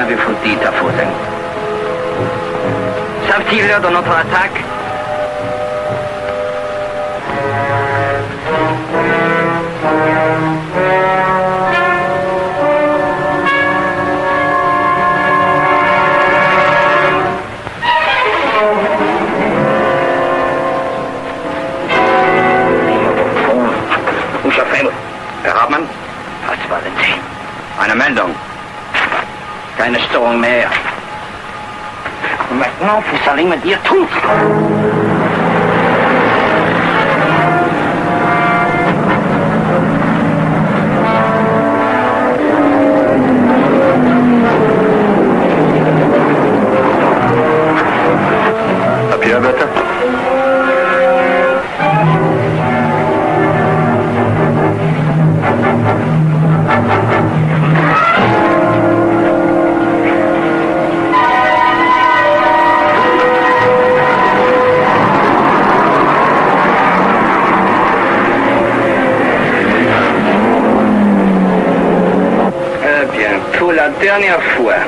avez-vous dit à vos amis? Savent-ils l'heure de notre attaque? Herr Hauptmann? Was wollen Sie? Eine Meldung. Keine Störung mehr. Und maintenant, vous allez me dire tout. Papier bitte. Pour la dernière fois.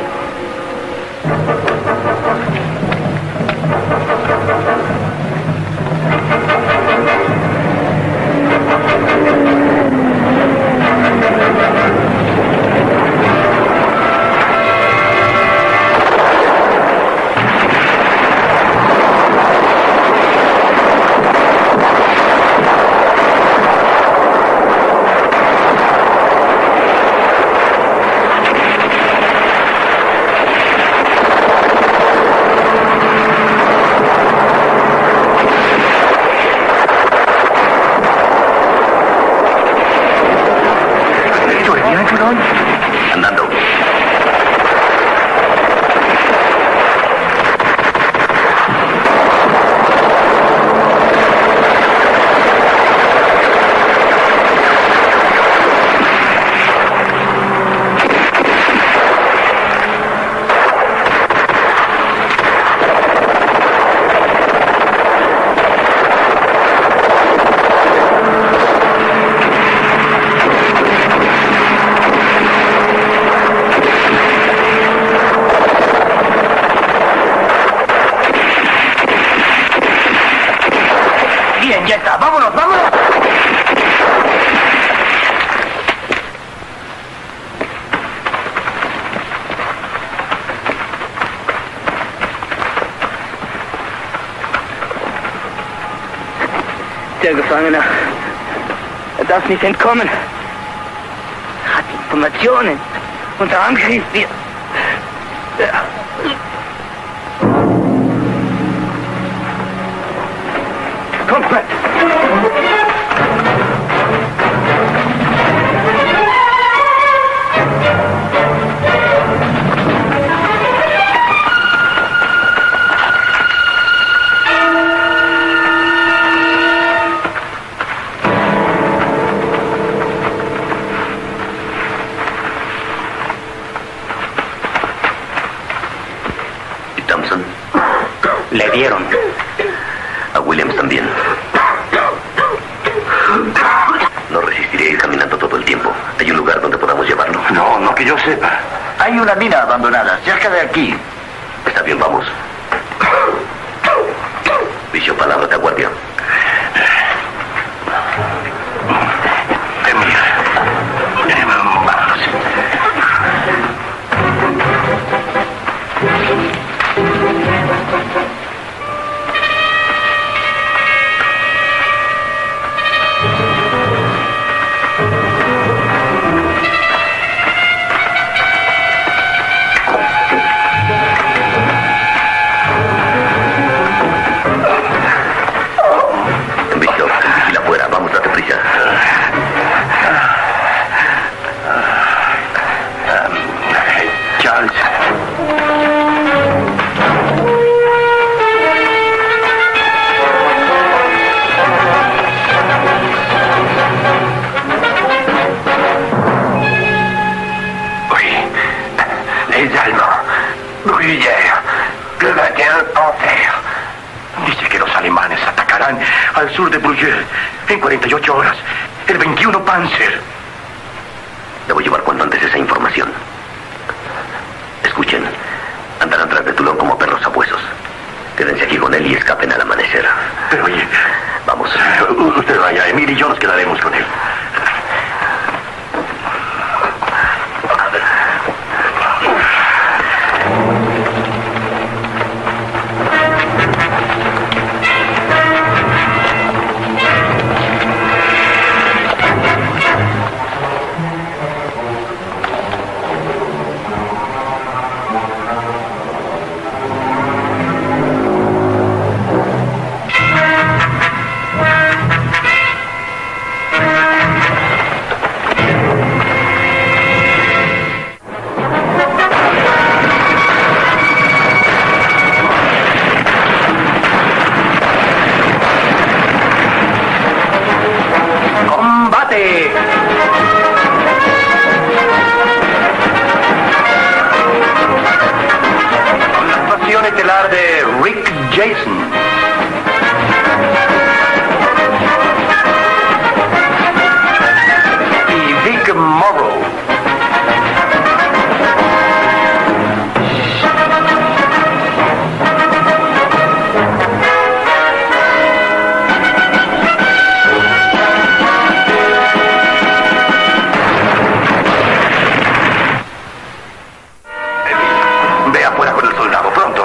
Andando. Bien, ya está. ¡Vámonos, vámonos! Der Gefangene darf nicht entkommen. Hat Informationen. Unser Angriff wird... Kommt mit! ¿Y Thompson? Le dieron. A Williams también. No resistiré a ir caminando todo el tiempo. ¿Hay un lugar donde podamos llevarlo? No, no que yo sepa. Hay una mina abandonada cerca de aquí. Está bien, vamos. Bishop, palabra de guardia. Vámonos. Bishop, vigila afuera. Vamos, date prisa. Charles. Les Allemands, Bruyère, le 21 Panthère. Dice que los alemanes atacarán al sur de Bruyère en 48 horas. El 21 Panzer. Debo llevar cuanto antes esa información. Escuchen. andarán tras de Toulon como perros sabuesos. Quédense aquí con él y escapen al amanecer. Pero oye... Vamos. Usted vaya, Emil y yo nos quedaremos con él. Estelar de Rick Jason. Y Vic Morrow. Ve afuera con el soldado, pronto.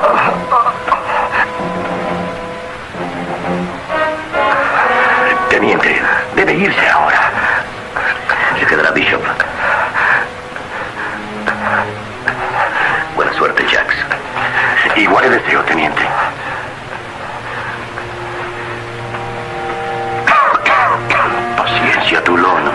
Teniente, debe irse ahora. Se quedará Bishop. Buena suerte, Jax. Igual le deseo, teniente. Paciencia, Toulon.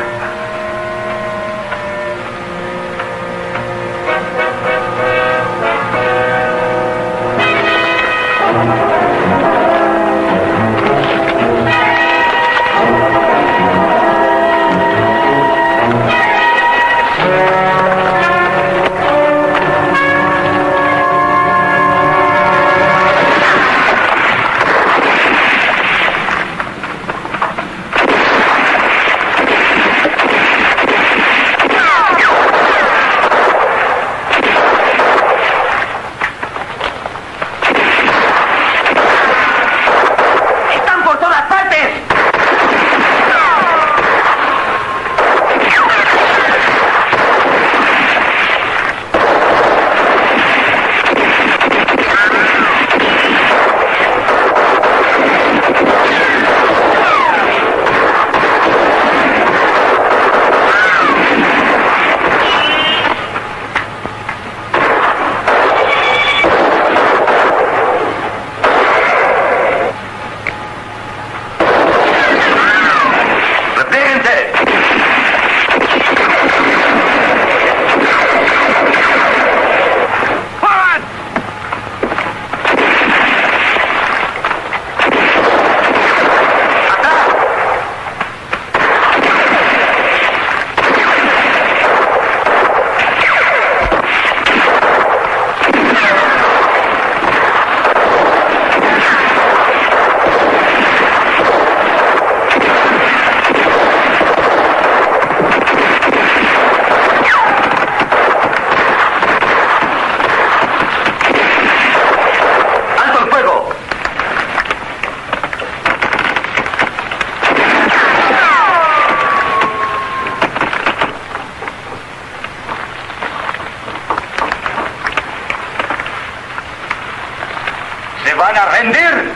van a rendir.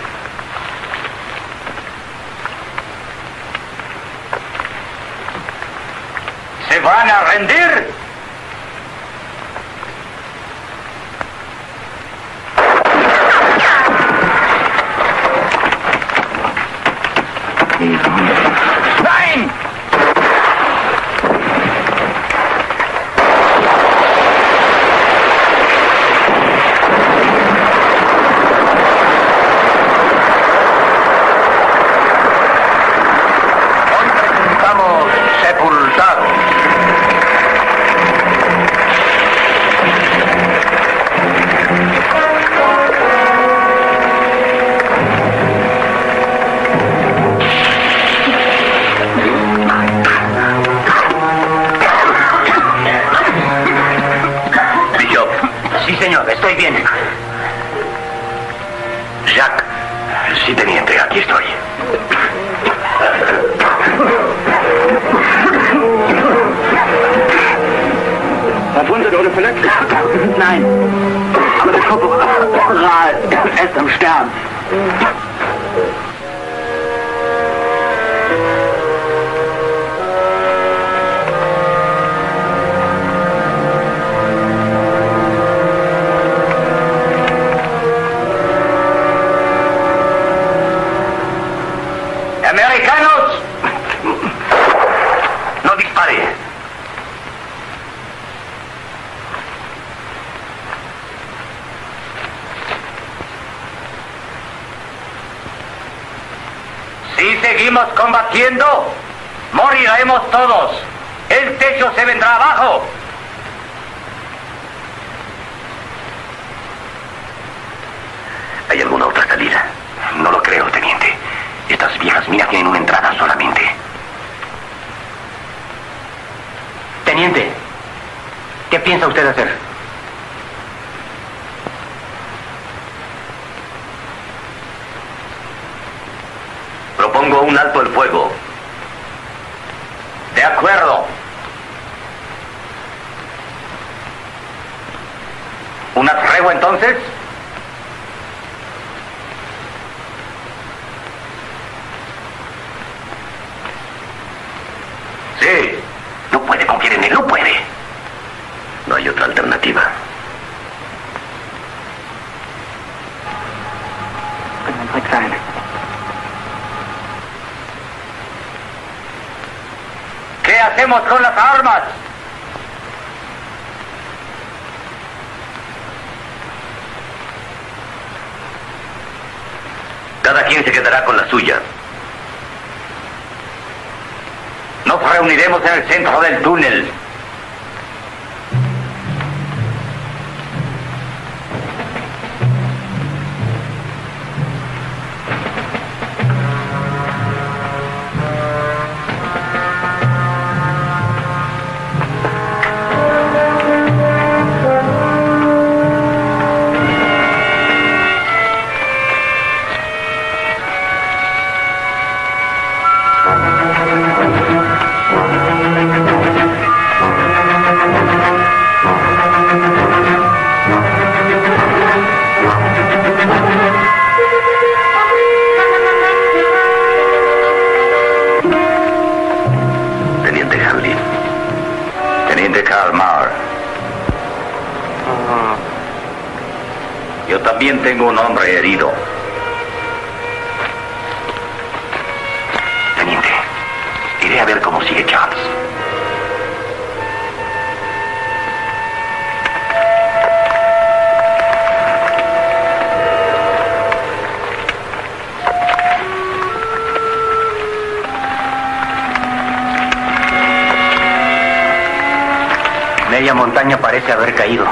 ¿Se van a rendir? ¡Nein! Estamos sepultados. Bishop. Sí, señor. Estoy bien. Jack. Sí, teniente, aquí estoy. Herr Bunsen, oder verletzt? Nein. Aber der Korporal ist am Sterben. ¡Americanos! ¡No dispare! Si seguimos combatiendo, moriremos todos. El techo se vendrá abajo. ¿Hay alguna otra salida? No lo creo, teniente. Estas viejas minas tienen una entrada solamente. Teniente, ¿qué piensa usted hacer? Propongo un alto el fuego. De acuerdo. ¿Una tregua entonces? Sí. No puede confiar en él, no puede. No hay otra alternativa. ¿Qué hacemos con las armas? Cada quien se quedará con la suya. Nos reuniremos en el centro del túnel. Yo también tengo un hombre herido. Teniente, iré a ver cómo sigue Charles. Media montaña parece haber caído.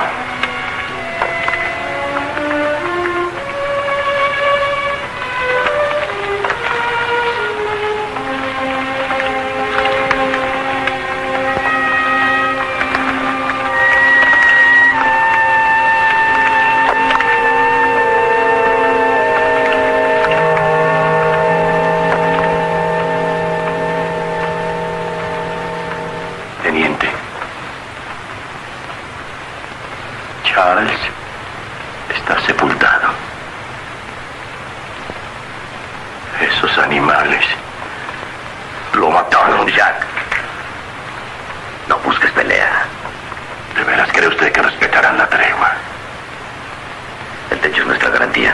Teniente. Charles está sepultado. Esos animales lo mataron. Jack, no busques pelea. ¿De veras cree usted que respetarán la tregua? El techo es nuestra garantía.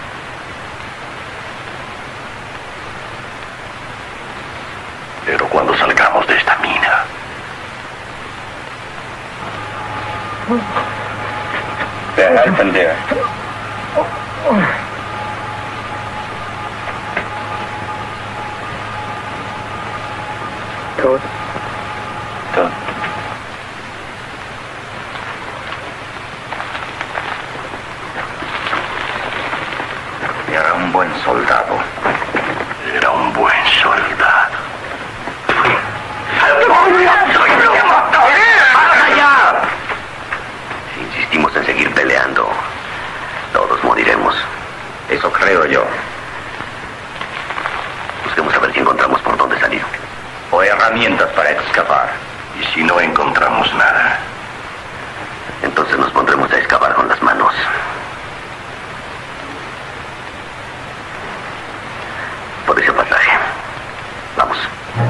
Pero cuando salgamos de esta mina... Wer helfen dir? Tot. Tot. Era un buen soldado. Era un buen soldado. Si insistimos en seguir peleando, herramientas para excavar. ¿Y si no encontramos nada? Entonces nos pondremos a excavar con las manos. Por ese pasaje. Vamos.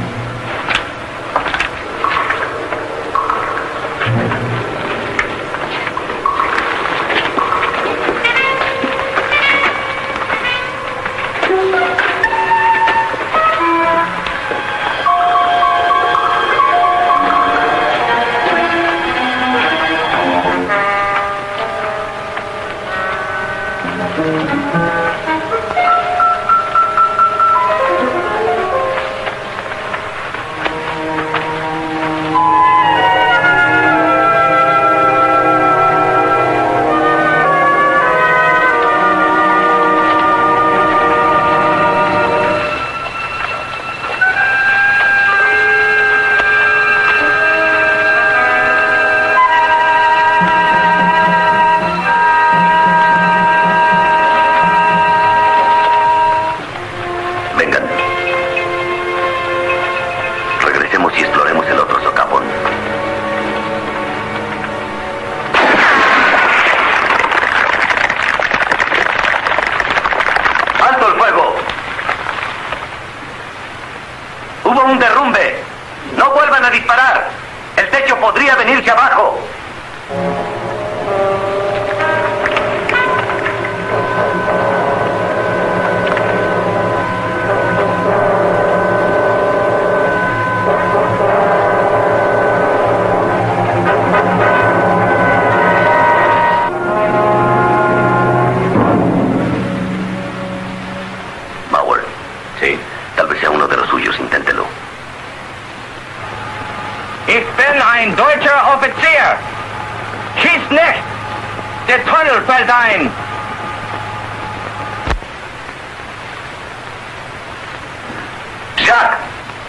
Jacques,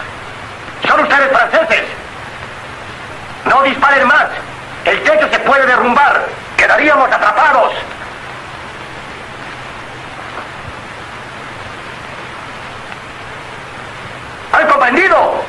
son ustedes franceses. No disparen más. El techo se puede derrumbar. Quedaríamos atrapados. ¿Han comprendido?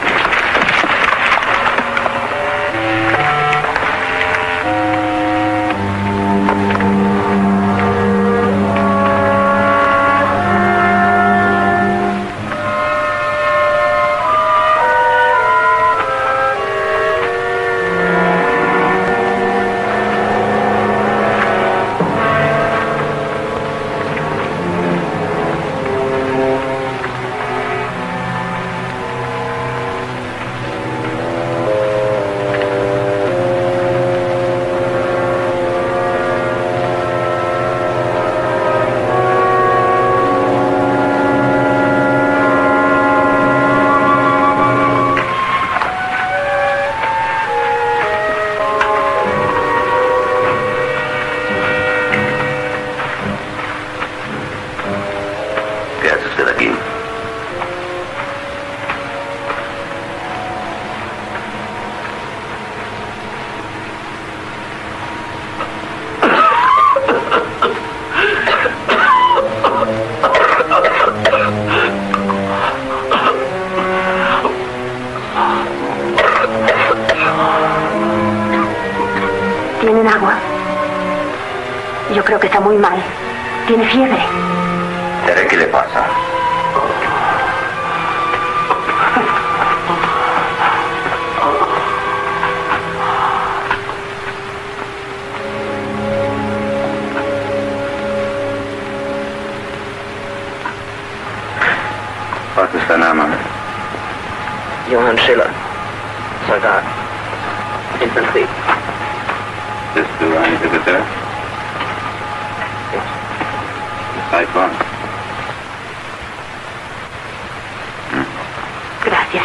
¿Tienen agua? Yo creo que está muy mal. Tiene fiebre. Veré qué le pasa. Was ist dein Name? Johann Schiller. Soldat. Infanterie. Bist du ein Offizier? Seit wann? Gracias.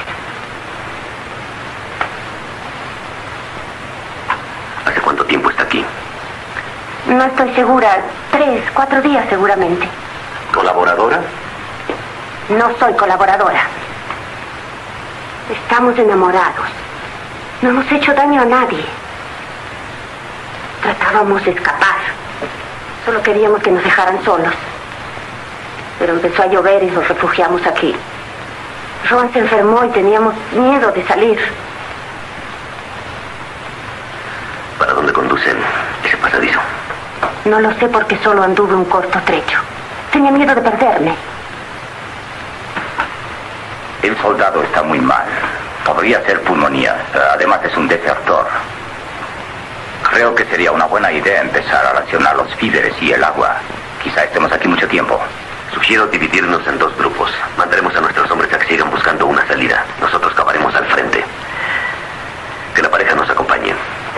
¿Hace cuánto tiempo está aquí? No estoy segura. 3, 4 días seguramente. ¿Colaboradora? No soy colaboradora. Estamos enamorados. No hemos hecho daño a nadie. Tratábamos de escapar. Solo queríamos que nos dejaran solos. Pero empezó a llover y nos refugiamos aquí. Ron se enfermó y teníamos miedo de salir. ¿Para dónde conducen ese pasadizo? No lo sé porque solo anduve un corto trecho. Tenía miedo de perderme. El soldado está muy mal. Podría ser pulmonía. Además es un desertor. Creo que sería una buena idea empezar a racionar los víveres y el agua. Quizá estemos aquí mucho tiempo. Sugiero dividirnos en 2 grupos. Mandaremos a nuestros hombres a que sigan buscando una salida. Nosotros cavaremos al frente. Que la pareja nos acompañe.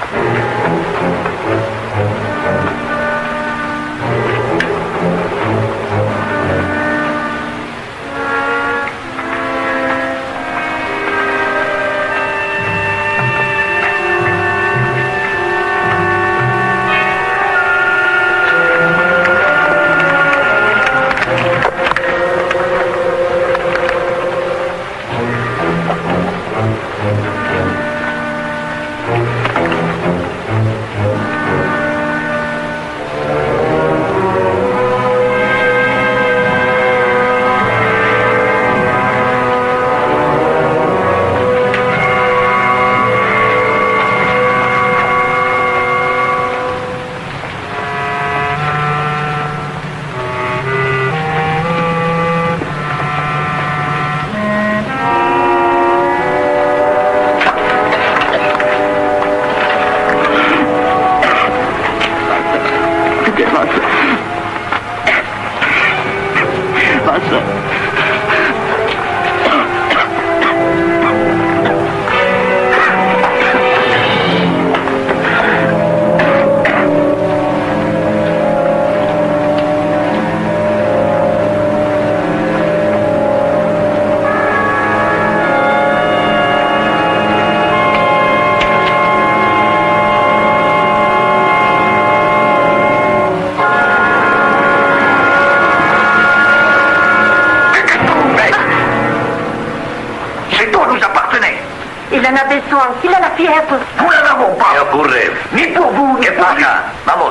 Il a la fièvre. Nous la n'avons pas. ¿Qué ocurre? Ni pour vous, ni ¿Qué pour lui. pasa? Vamos.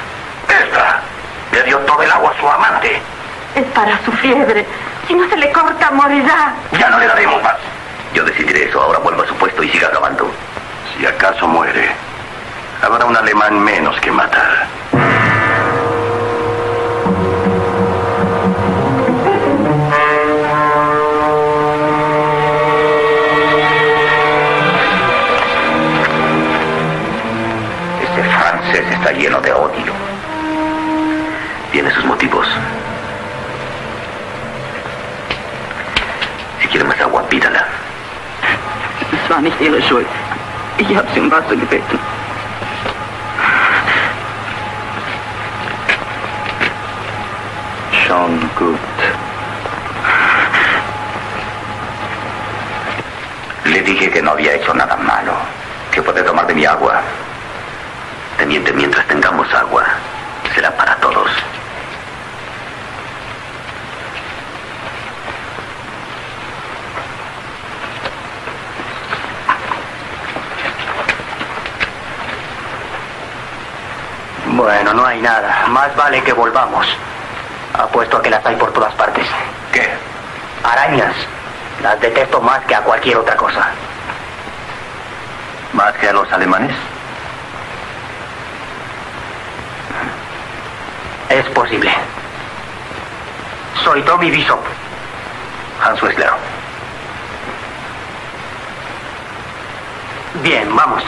Esta le dio todo el agua a su amante. Es para su fiebre. Si no se le corta, morirá. Ya no le daremos más. Yo decidiré eso. Ahora vuelva a su puesto y siga acabando. Si acaso muere, habrá un alemán menos que matar. Está lleno de odio. Tiene sus motivos. Si quiere más agua, pídala. Es war nicht Ihre Schuld. Ich habe Sie um Wasser gebeten. Schon gut. Le dije que no había hecho nada malo. Que puede tomar de mi agua. Teniente, mientras tengamos agua, será para todos. Bueno, no hay nada. Más vale que volvamos. Apuesto a que las hay por todas partes. ¿Qué? Arañas. Las detesto más que a cualquier otra cosa. ¿Más que a los alemanes? Es posible. Soy Tommy Bishop. Hans Wessler. Bien, vamos.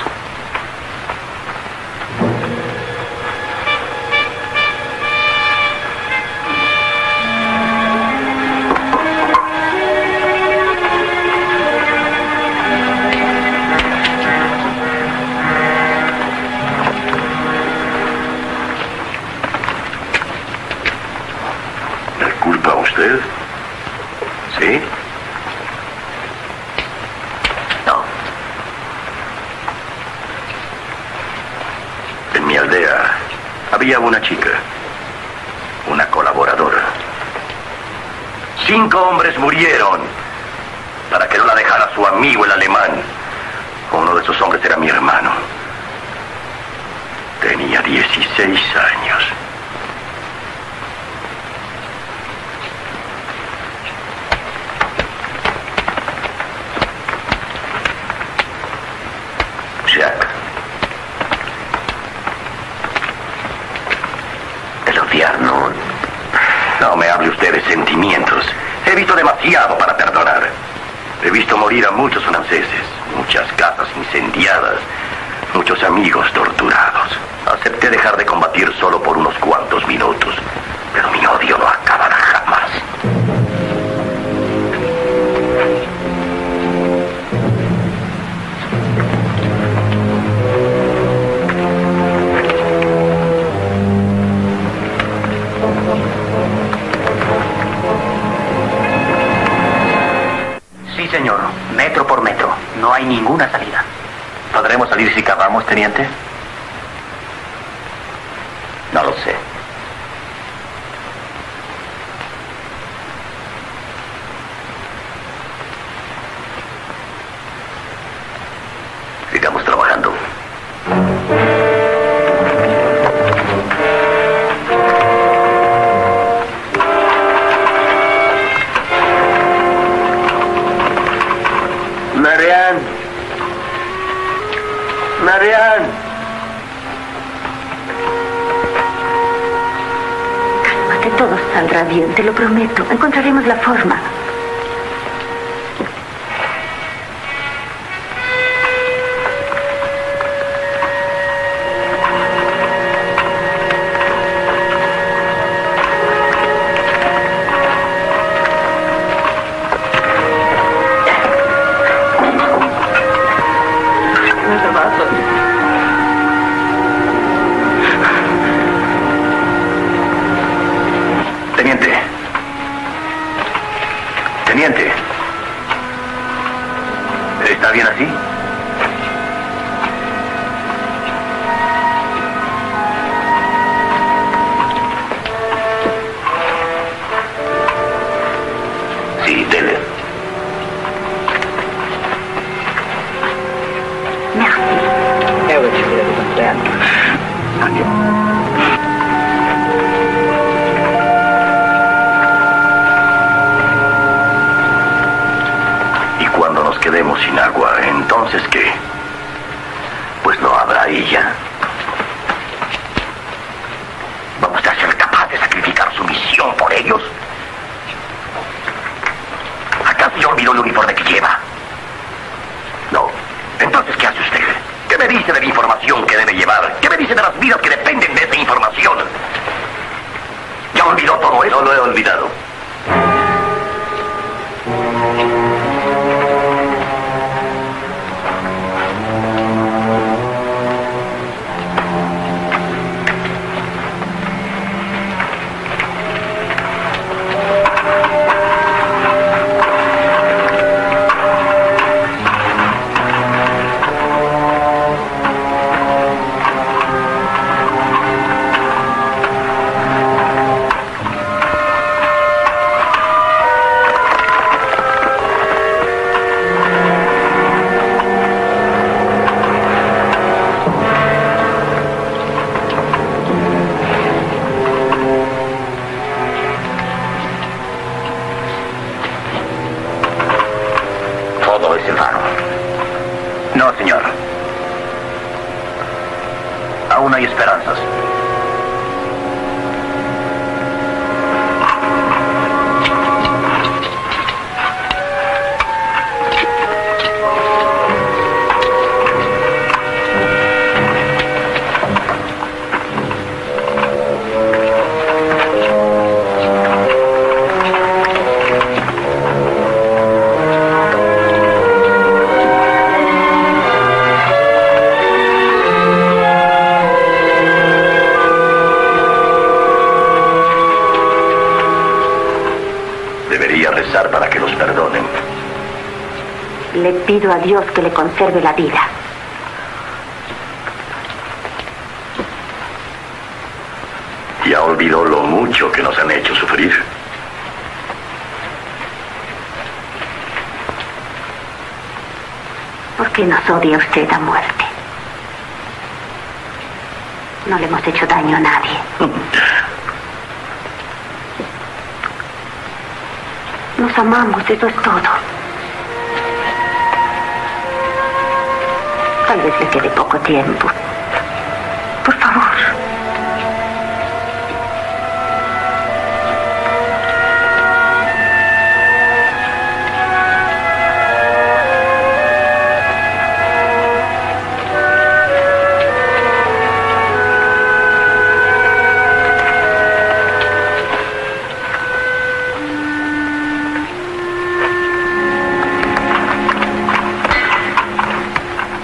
¿Usted? ¿Sí? No. En mi aldea había una chica, una colaboradora. 5 hombres murieron para que no la dejara su amigo el alemán. Uno de esos hombres era mi hermano. Tenía 16 años. de sentimientos. He visto demasiado para perdonar. He visto morir a muchos franceses, muchas casas incendiadas, muchos amigos torturados. Acepté dejar de combatir solo por unos cuantos minutos, pero mi odio no acabará jamás. Sí, señor. Metro por metro. No hay ninguna salida. ¿Podremos salir si cavamos, teniente? No lo sé. Sigamos trabajando. Marianne. Marianne. Cálmate, todo saldrá bien, te lo prometo. Encontraremos la forma. Teniente. Teniente. ¿Está bien así? Sí, dele. Y cuando nos quedemos sin agua, ¿entonces qué? Pues no habrá ella. ¿Vamos a ser capaces de sacrificar su misión por ellos? ¿Acaso ya olvidó el uniforme que lleva? No. Entonces, ¿qué hace usted? ¿Qué me dice de la información que debe llevar? ¿Qué me dice de las vidas que dependen de esa información? ¿Ya olvidó todo eso? No lo he olvidado. Todo es en vano. No, señor. Aún hay esperanzas. Debería rezar para que los perdonen. Le pido a Dios que le conserve la vida. Ya olvidó lo mucho que nos han hecho sufrir. ¿Por qué nos odia usted a muerte? No le hemos hecho daño a nadie. Nos amamos, eso es todo. Tal vez le quede poco tiempo. Por favor.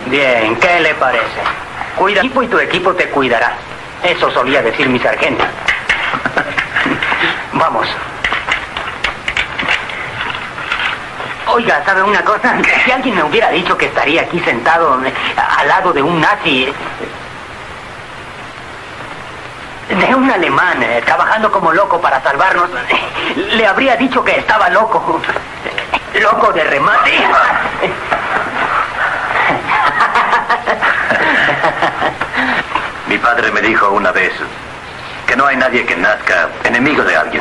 Bien, ¿qué le parece? Cuida tu equipo y tu equipo te cuidará. Eso solía decir mi sargento. Vamos. Oiga, ¿sabe una cosa? Si alguien me hubiera dicho que estaría aquí sentado al lado de un nazi, de un alemán, trabajando como loco para salvarnos, le habría dicho que estaba loco. Loco de remate. Mi padre me dijo una vez que no hay nadie que nazca enemigo de alguien.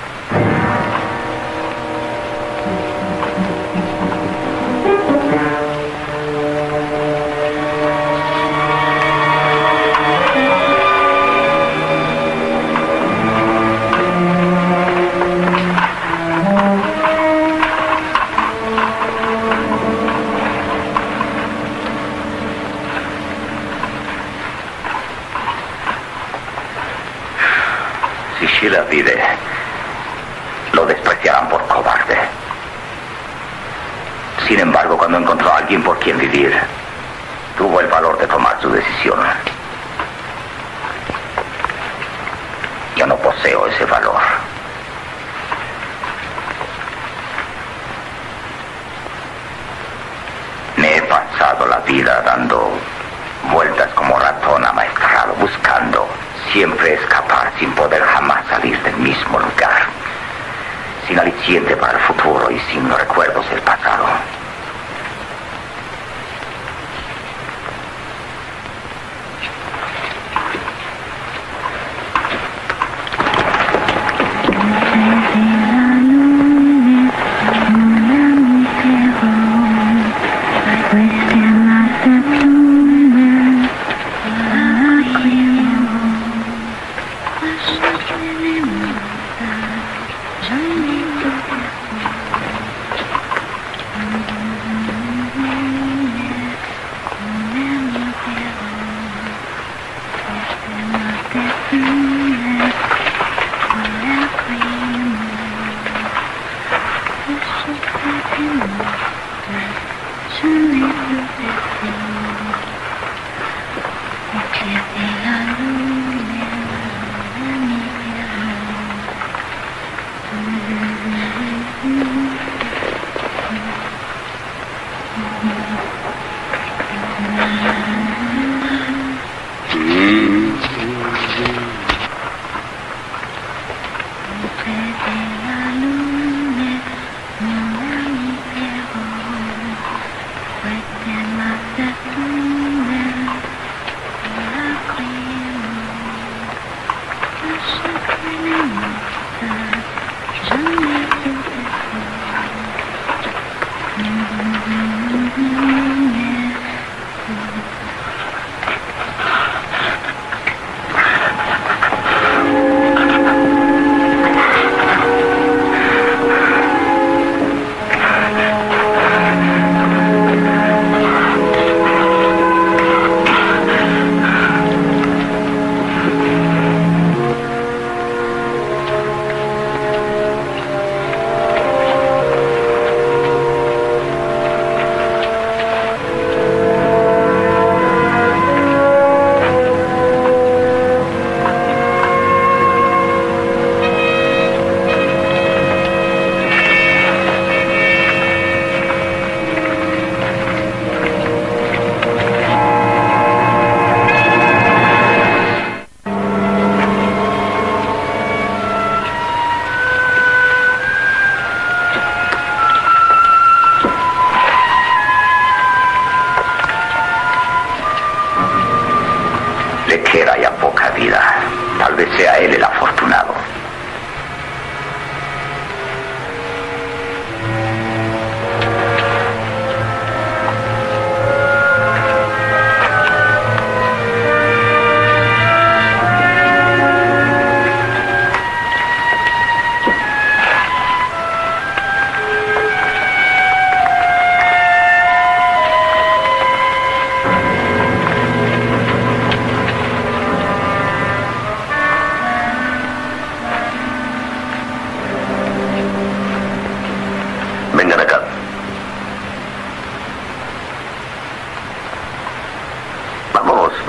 Schiller vive, lo despreciarán por cobarde. Sin embargo, cuando encontró a alguien por quien vivir, tuvo el valor de tomar su decisión. Yo no poseo ese valor. Me he pasado la vida dando vueltas como ratón amaestrado, buscando siempre escapar sin poder jamás salir del mismo lugar, sin aliciente para el futuro y sin recuerdos del pasado.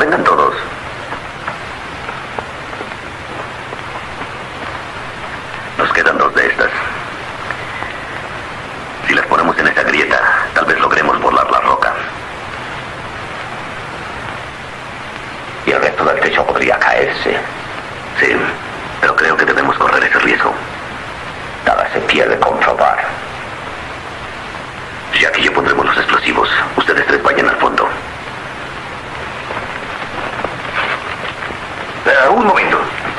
Vengan todos. Nos quedan 2 de estas. Si las ponemos en esa grieta, tal vez logremos volar la roca. Y el resto del techo podría caerse. Sí, pero creo que debemos correr ese riesgo. Nada se pierde comprobar. Si aquí ya pondremos los explosivos, ustedes 3 vayan al fondo. Un momento.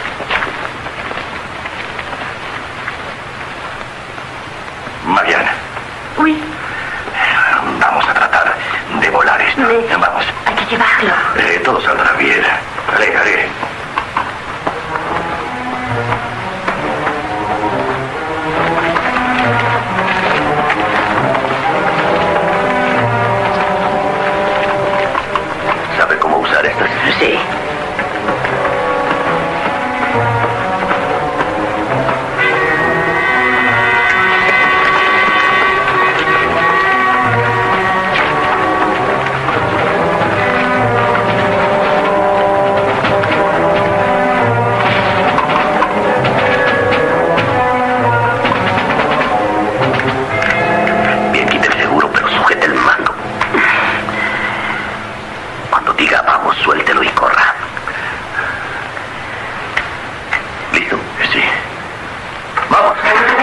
Mariana. Uy, Vamos a tratar de volar esto. Vamos. hay que llevarlo. Todo saldrá bien. Haré. ¿Sabe cómo usar estas? Sí. Bien, quite el seguro, pero sujete el mando. Cuando diga vamos, suéltelo y corra. ¿Listo? Sí. ¡Vamos!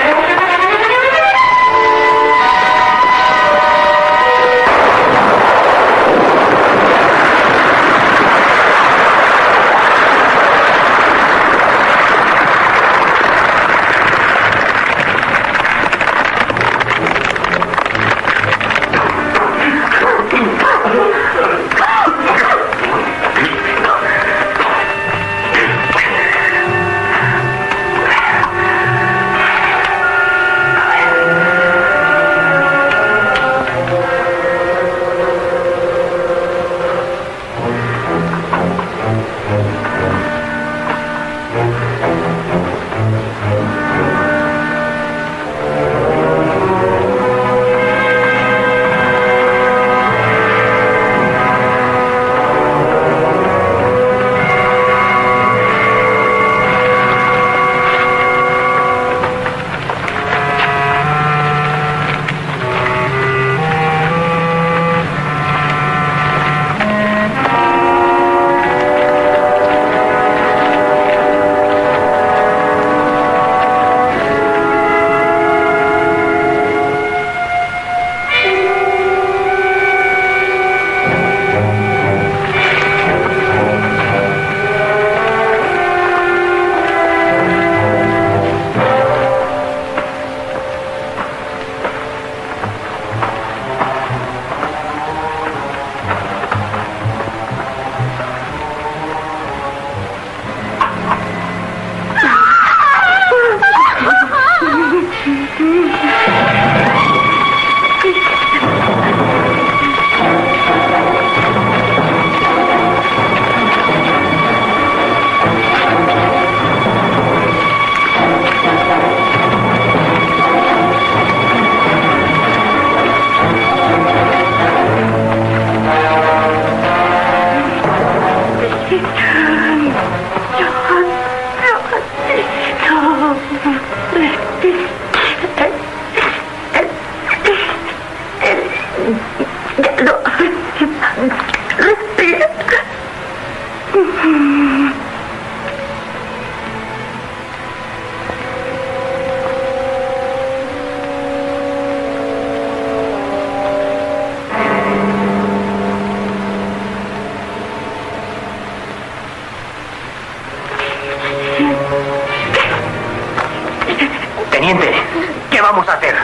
Teniente, ¿qué vamos a hacer?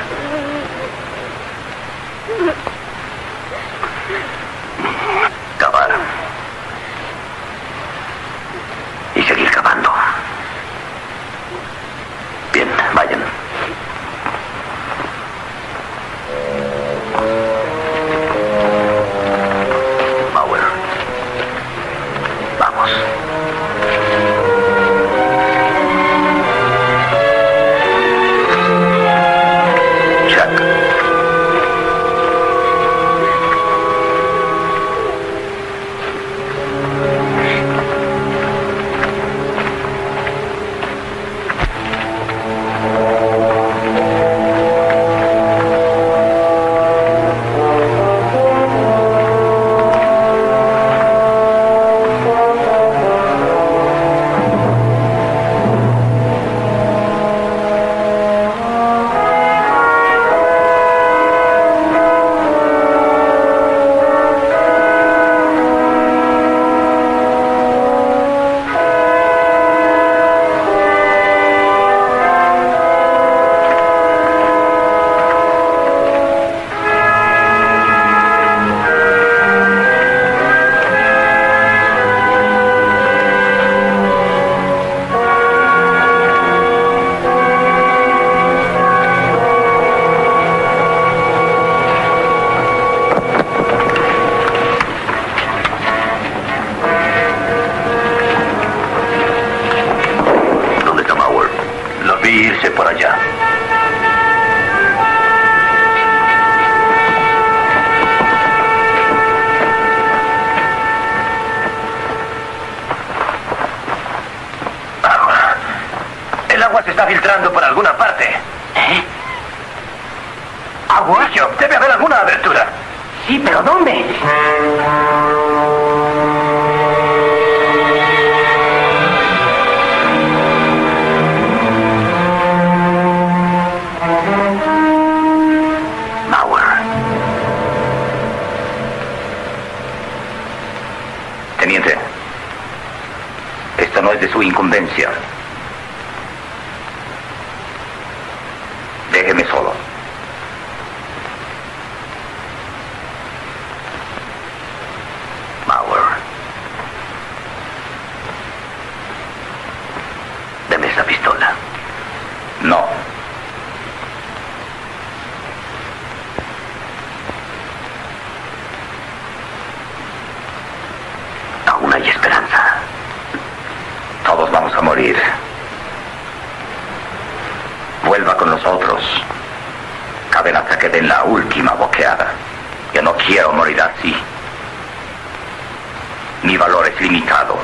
Cavar. Y seguir cavando. Bien, vayan. Bauer. Vamos. entrando por alguna parte. ¿Eh? ¿Agua? Debe haber alguna abertura. Sí, pero ¿dónde? Teniente, esto no es de su incumbencia. Déjeme solo. Mauer. Deme esa pistola. No. Aún hay esperanza. Todos vamos a morir. Vuelva con nosotros. Caben hasta que den la última boqueada. Yo no quiero morir así. Mi valor es limitado.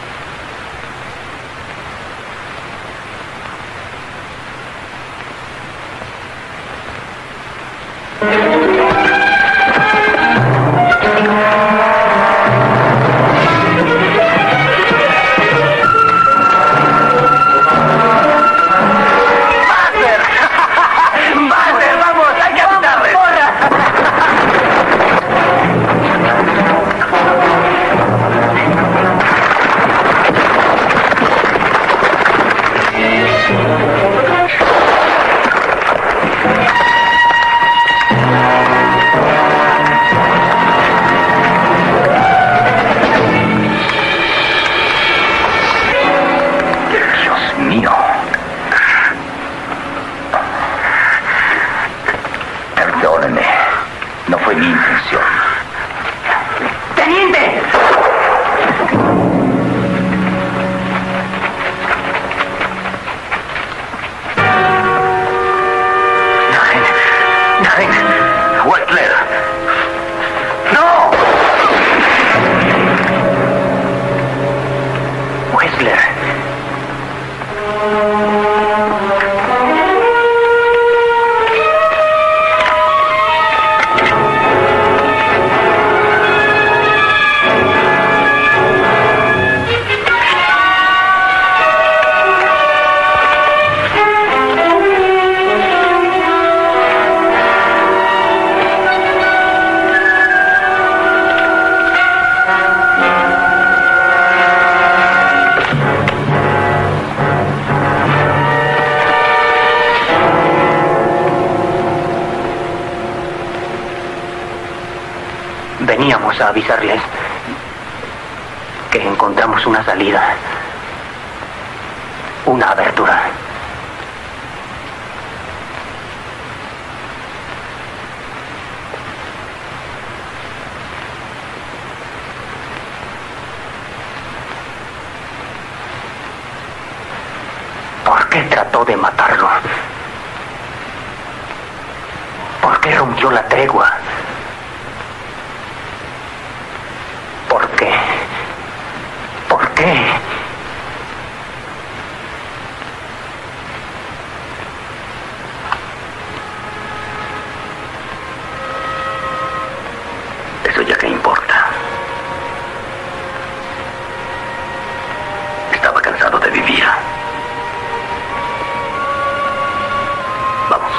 Veníamos a avisarles que encontramos una salida, una abertura. ¿Por qué trató de matarlo? ¿Por qué rompió la tregua? ¿Por qué? ¿Por qué? Eso ya que importa. Estaba cansado de vivir. Vamos.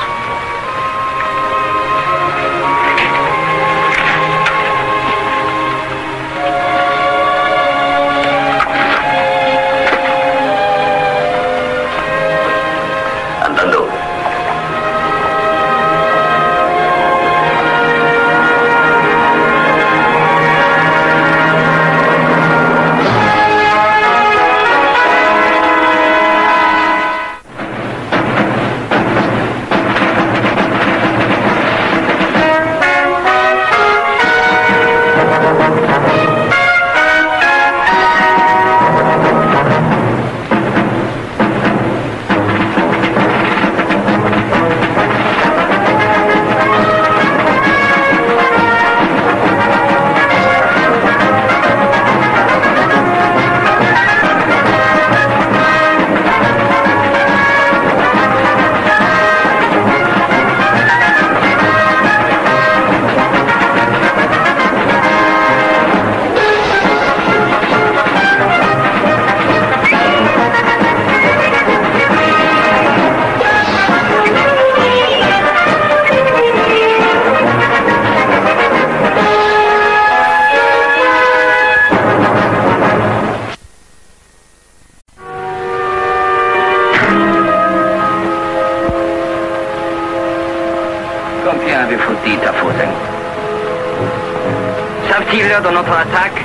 cible de notre attaque.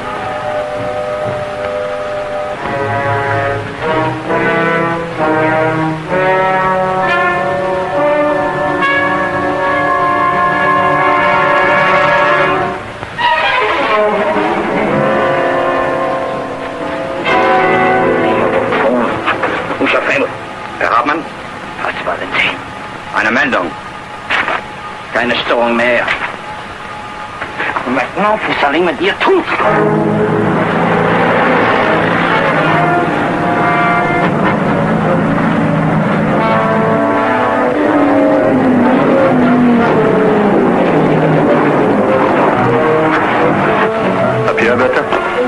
Herr Hauptmann? Was wollen Sie? Eine Meldung. Keine Störung mehr. Und maintenant, vous allez me dire tout. Papier bitte.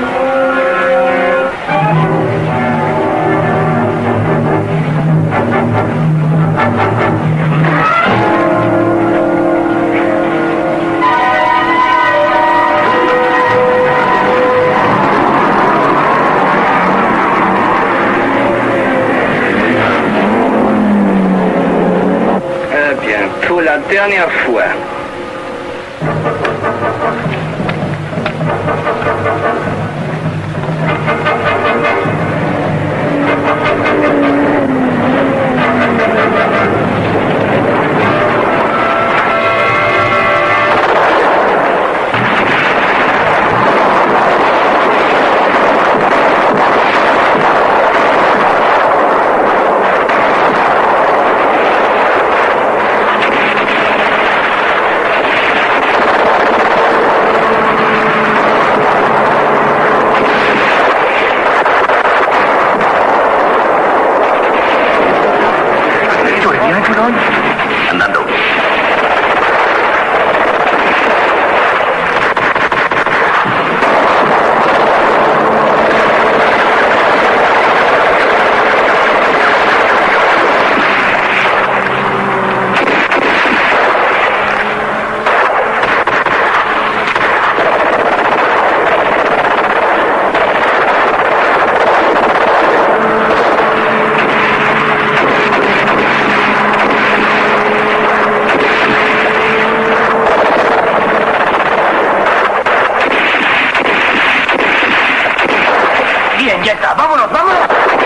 Pour la dernière fois. Andando. Bien, ya está. ¡Vámonos, vámonos!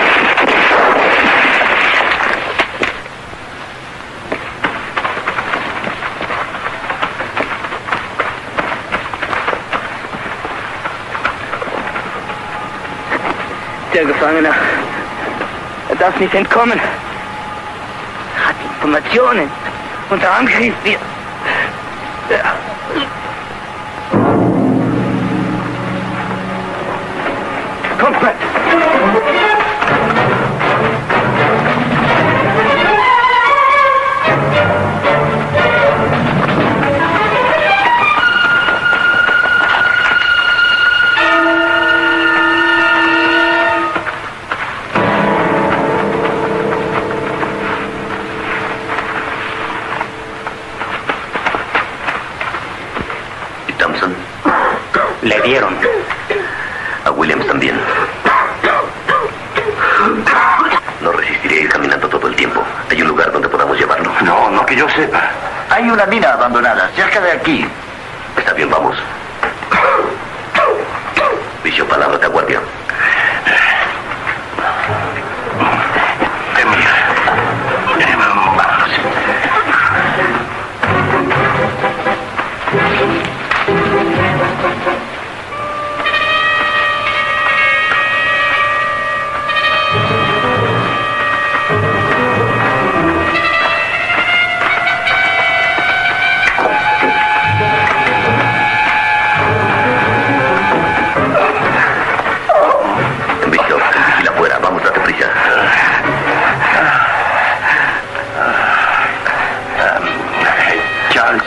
Der Gefangene. Er darf nicht entkommen. Er hat Informationen. Unter Angriff wird. Kommt mit! ¿Y Thompson? Le dieron. A Williams también. No resistiré ir caminando todo el tiempo. ¿Hay un lugar donde podamos llevarlo? No, no que yo sepa. Hay una mina abandonada cerca de aquí. Está bien, vamos. Bishop, palabra de guardia. Vámonos. Bishop, vigila afuera. Vamos, date prisa. Charles.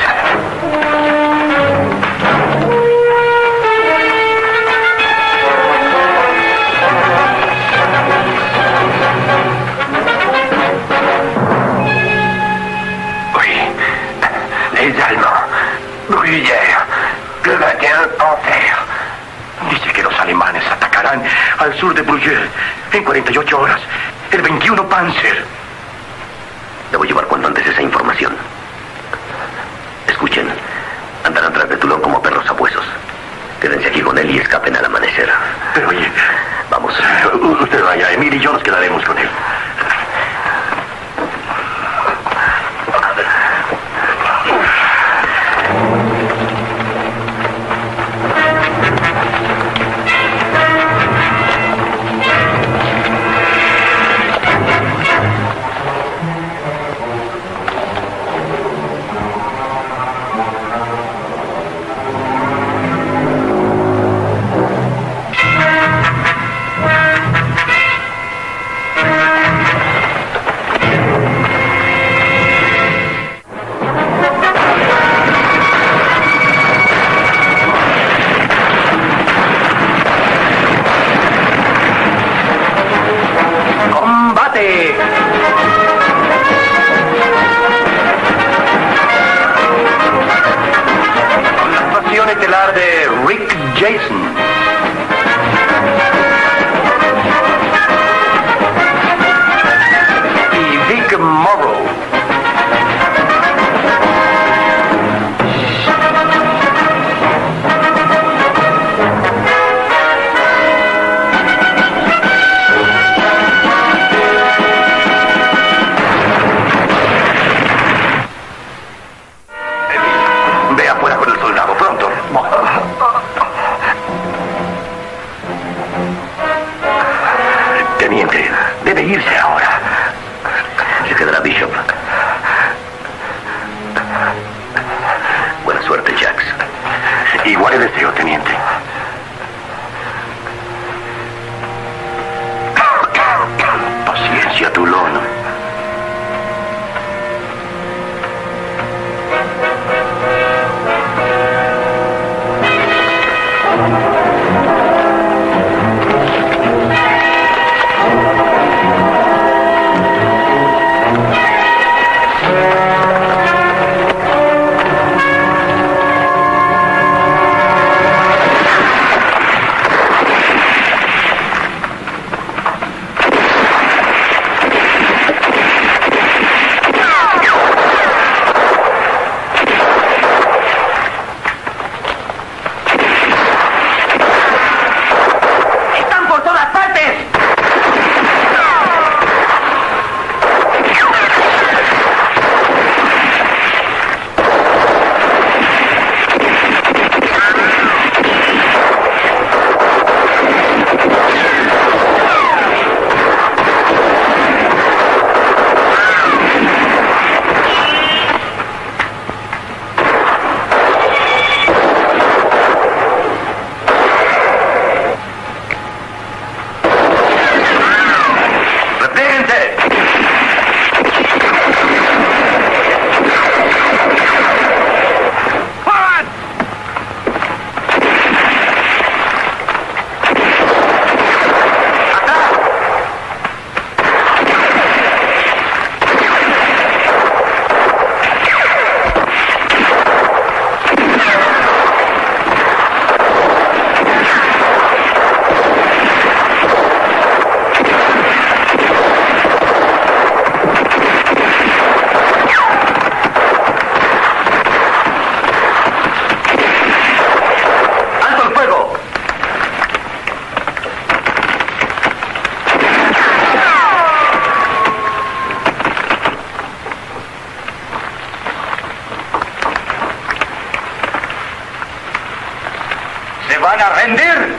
Oui. Les Allemands. Bruyère. Le 21 Enfer. Dice que los alemanes atacarán al sur de Bruyère en 48 horas. El 21 Panzer. Debo llevar cuanto antes esa información. Escuchen. Andarán tras de Toulon como perros sabuesos. Quédense aquí con él y escapen al amanecer. Pero oye... Vamos. Usted vaya, Emil y yo nos quedaremos con él. De Rick Jason. Y Vic Morrow. Ve afuera con el soldado, pronto. Teniente, debe irse ahora. Se quedará Bishop. Buena suerte, Jax. Igual le deseo, teniente. Paciencia, Toulon. van a rendir.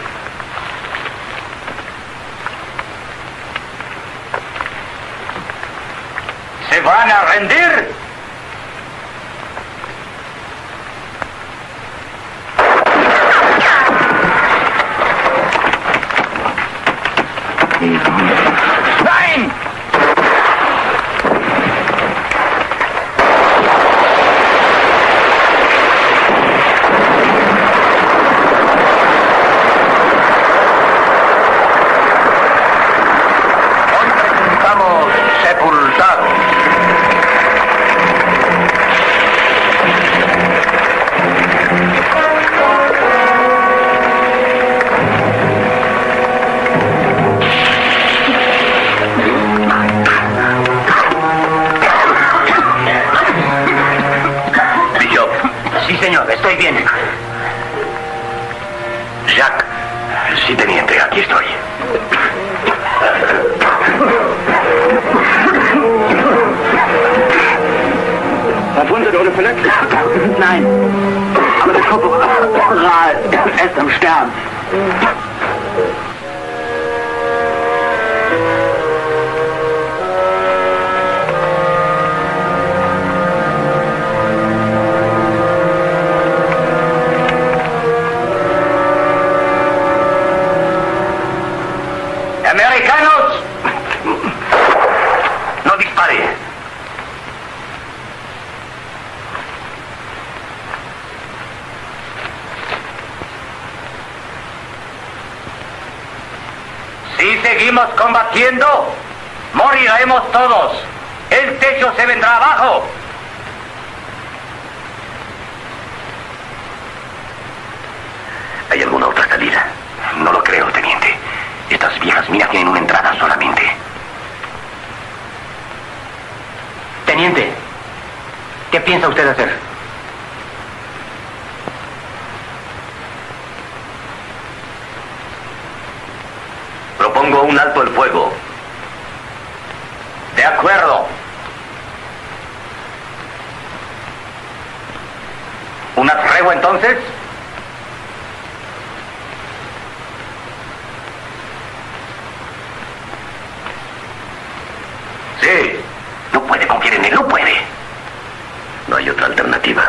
¿Se van a rendir? ¡Nein! Hoy presentamos Sepultados. Jack. Sí, teniente, aquí estoy. Herr Funse, wurde verletzt? Nein. Aber der Korporal ist am Sterben. ¡Americanos! ¡No dispare! Si seguimos combatiendo, moriremos todos. El techo se vendrá abajo. ¿Hay alguna otra salida? No lo creo, teniente. Estas viejas minas tienen una entrada solamente. Teniente, ¿qué piensa usted hacer? Propongo un alto el fuego. De acuerdo. ¿Una tregua entonces? Sí. No puede confiar en él, no puede. No hay otra alternativa.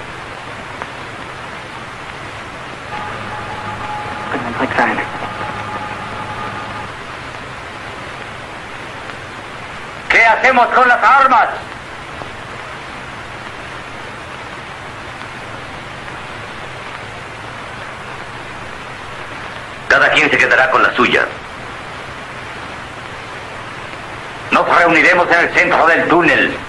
¿Qué hacemos con las armas? Cada quien se quedará con la suya. Nos reuniremos en el centro del túnel.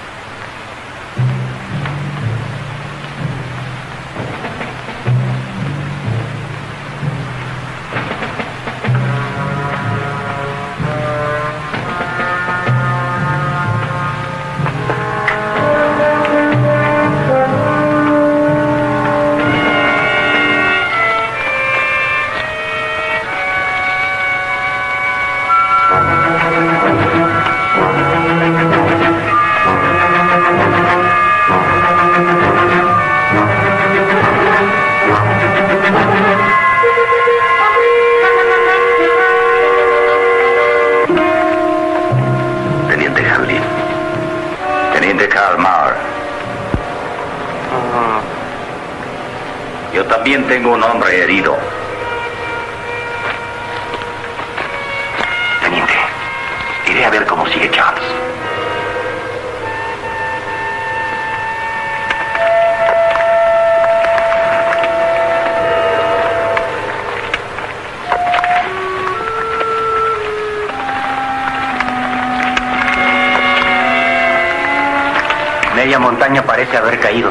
También tengo un hombre herido. Teniente, iré a ver cómo sigue Charles. Media montaña parece haber caído.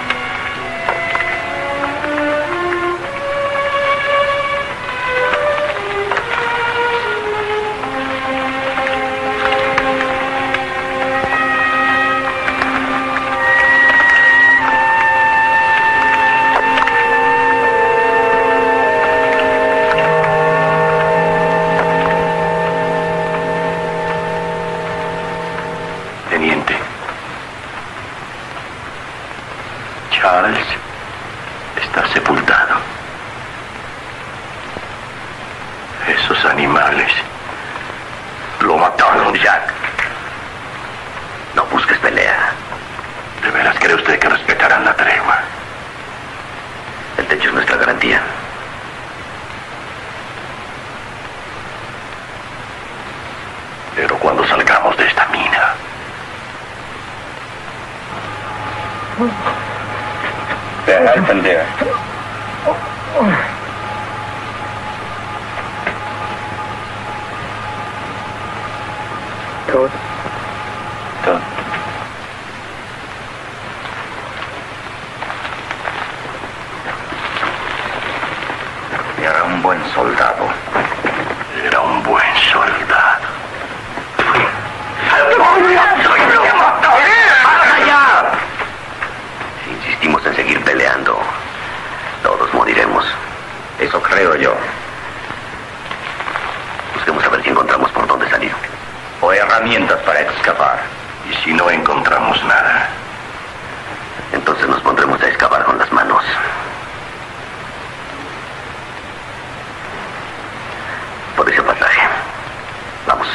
Charles está sepultado. Esos animales lo mataron, Jack. No busques pelea. ¿De veras cree usted que respetarán la tregua? El techo es nuestra garantía. Pero cuando salgamos de esta mina... Der helfen dir. Tot. Tot. Era un buen soldado. Era un buen soldado. Si insistimos en seguir peleando, todos moriremos. Eso creo. creo yo. Busquemos a ver si encontramos por dónde salir. O herramientas para excavar. Y si no encontramos nada, Entonces nos pondremos a excavar con las manos. Por ese pasaje. Vamos.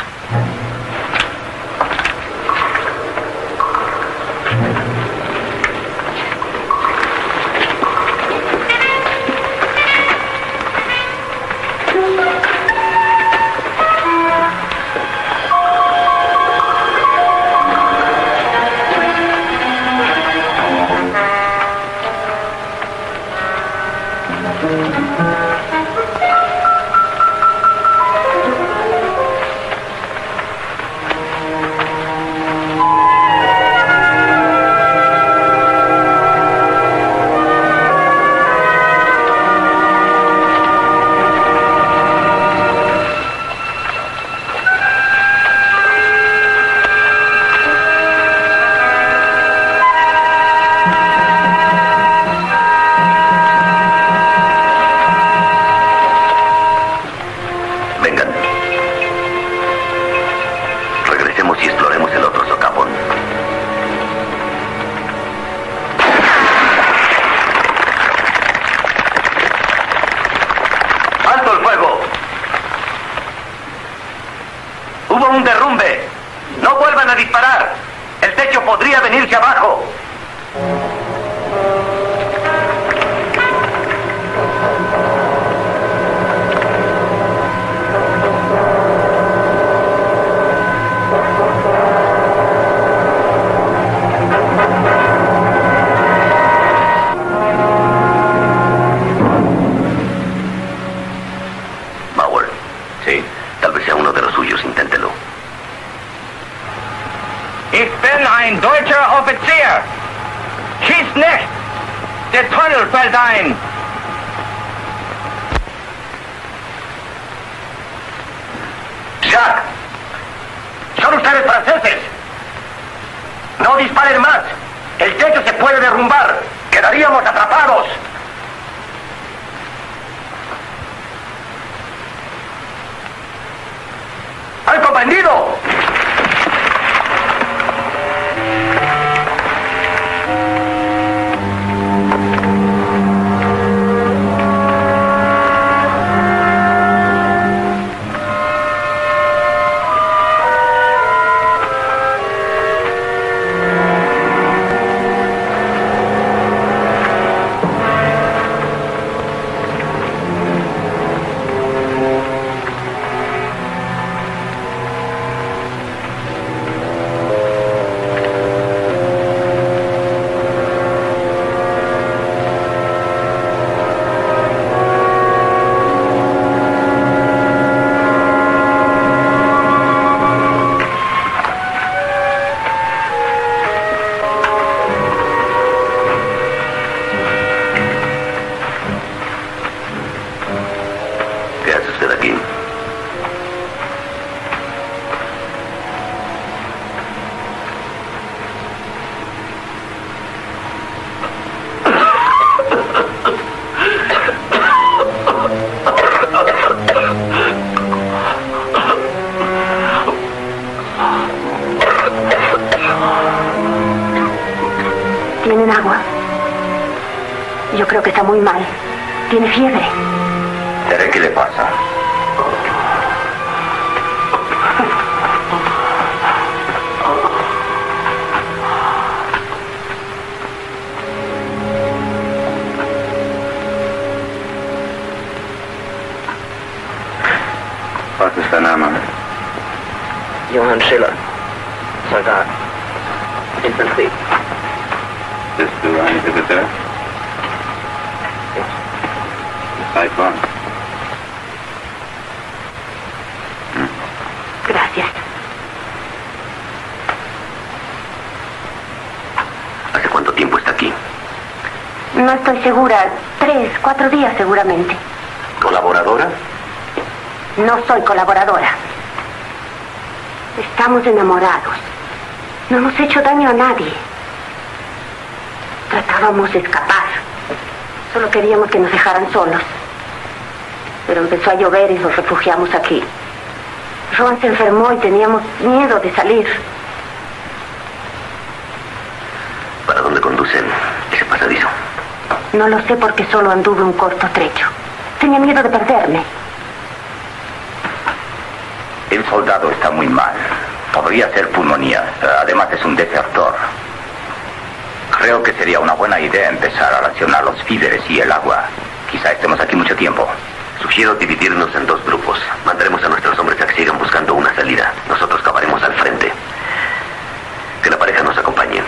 Jacques, son ustedes franceses. No disparen más. El techo se puede derrumbar. Quedaríamos atrapados. ¿Han comprendido? ¿Tienen agua? Yo creo que está muy mal. Tiene fiebre. Veré qué le pasa. Was ist dein Name? Johann Schiller, Soldat, Infanterie. Bist du ein Offizier? Seit wann? Gracias. ¿Hace cuánto tiempo está aquí? No estoy segura. 3, 4 días seguramente. ¿Colaboradora? No soy colaboradora. Estamos enamorados. No hemos hecho daño a nadie. Tratábamos de escapar. Solo queríamos que nos dejaran solos. pero empezó a llover y nos refugiamos aquí. Roan se enfermó y teníamos miedo de salir. ¿Para dónde conducen ese pasadizo? No lo sé porque solo anduve un corto trecho. Tenía miedo de perderme. El soldado está muy mal. Podría ser pulmonía. Además es un desertor. Creo que sería una buena idea empezar a racionar los víveres y el agua. Quizá estemos aquí mucho tiempo. Sugiero dividirnos en 2 grupos. Mandaremos a nuestros hombres a que sigan buscando una salida. Nosotros cavaremos al frente. Que la pareja nos acompañe.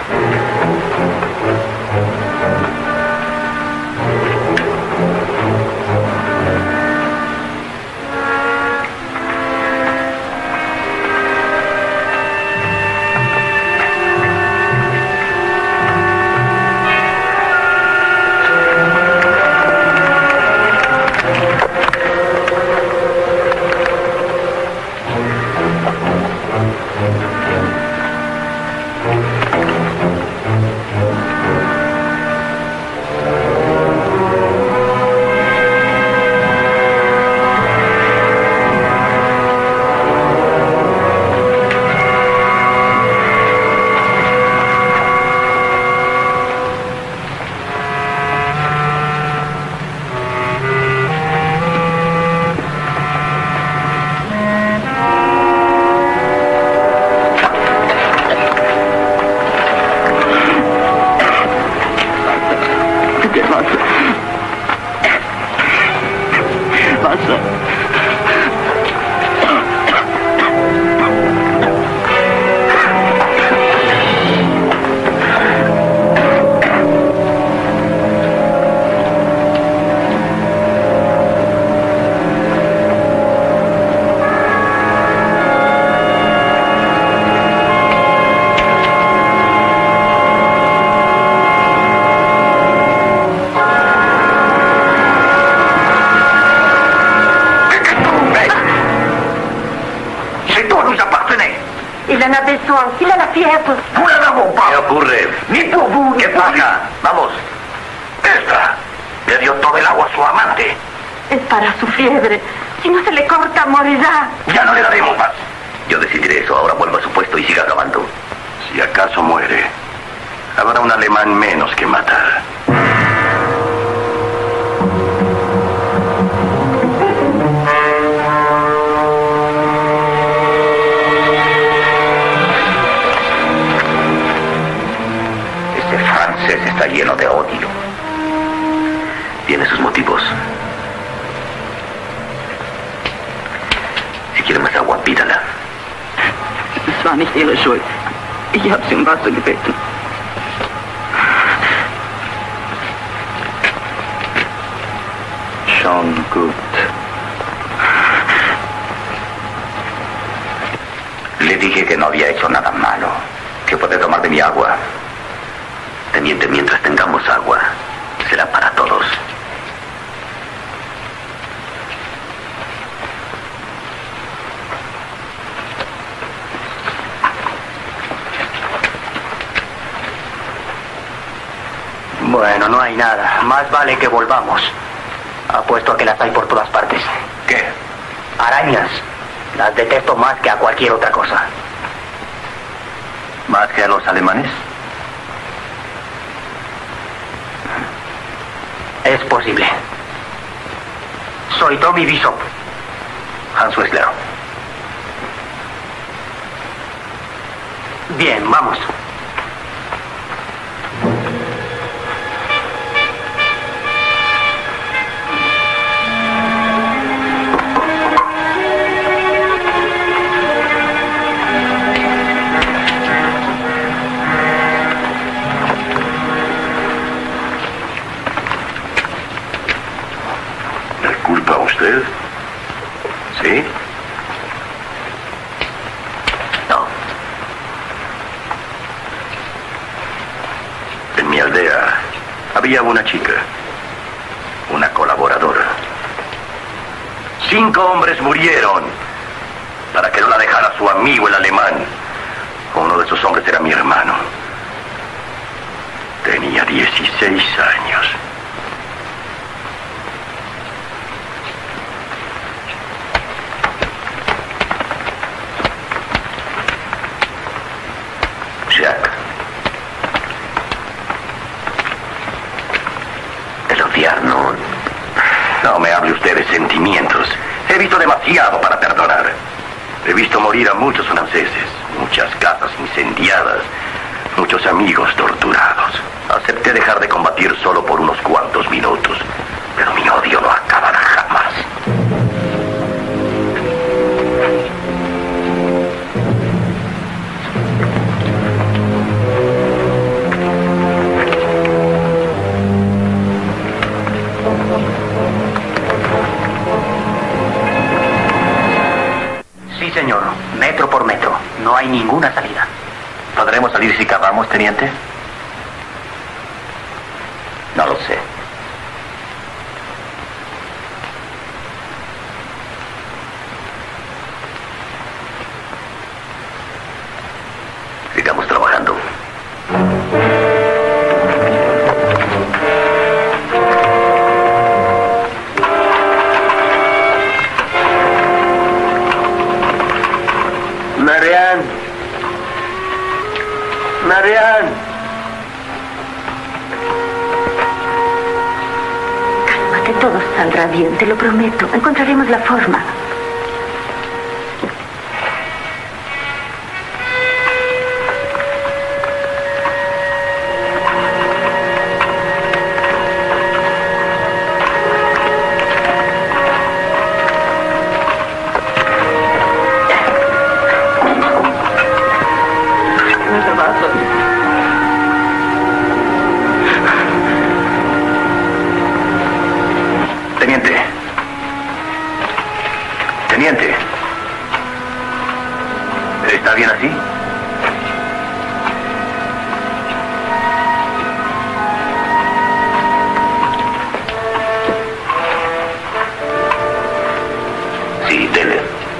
¿Qué ocurre? ¿Qué pasa? Vamos. Esta le dio todo el agua a su amante. Es para su fiebre. Si no se le corta, morirá. Ya no le daremos más. Yo decidiré eso. Ahora vuelva a su puesto y siga cavando. Si acaso muere, habrá un alemán menos que matar. Está lleno de odio. Tiene sus motivos. Si quiere más agua, pídala. Es war nicht Ihre Schuld. Ich habe Sie um Wasser gebeten. Schon gut. Le dije que no había hecho nada malo. Que puede tomar de mi agua. Teniente, mientras tengamos agua, será para todos. Bueno, no hay nada. Más vale que volvamos. Apuesto a que las hay por todas partes. ¿Qué? Arañas. Las detesto más que a cualquier otra cosa. ¿Más que a los alemanes? Es posible. Soy Tommy Bishop. Hans Wessler. Bien, vamos. ¿Culpa a usted? ¿Sí? No. En mi aldea había una chica, una colaboradora. 5 hombres murieron para que no la dejara su amigo el alemán. Uno de esos hombres era mi hermano. Tenía 16 años. ustedes sentimientos. He visto demasiado para perdonar. He visto morir a muchos franceses, muchas casas incendiadas, muchos amigos torturados. Acepté dejar de combatir solo por unos cuantos minutos, pero mi odio no acabará jamás. Sí, señor. Metro por metro. No hay ninguna salida. ¿Podremos salir si cavamos, teniente? No lo sé. Sigamos trabajando. Marianne. Marianne. Cálmate, todo saldrá bien, te lo prometo. Encontraremos la forma. Teniente. Teniente. ¿Está bien así? Sí, dele.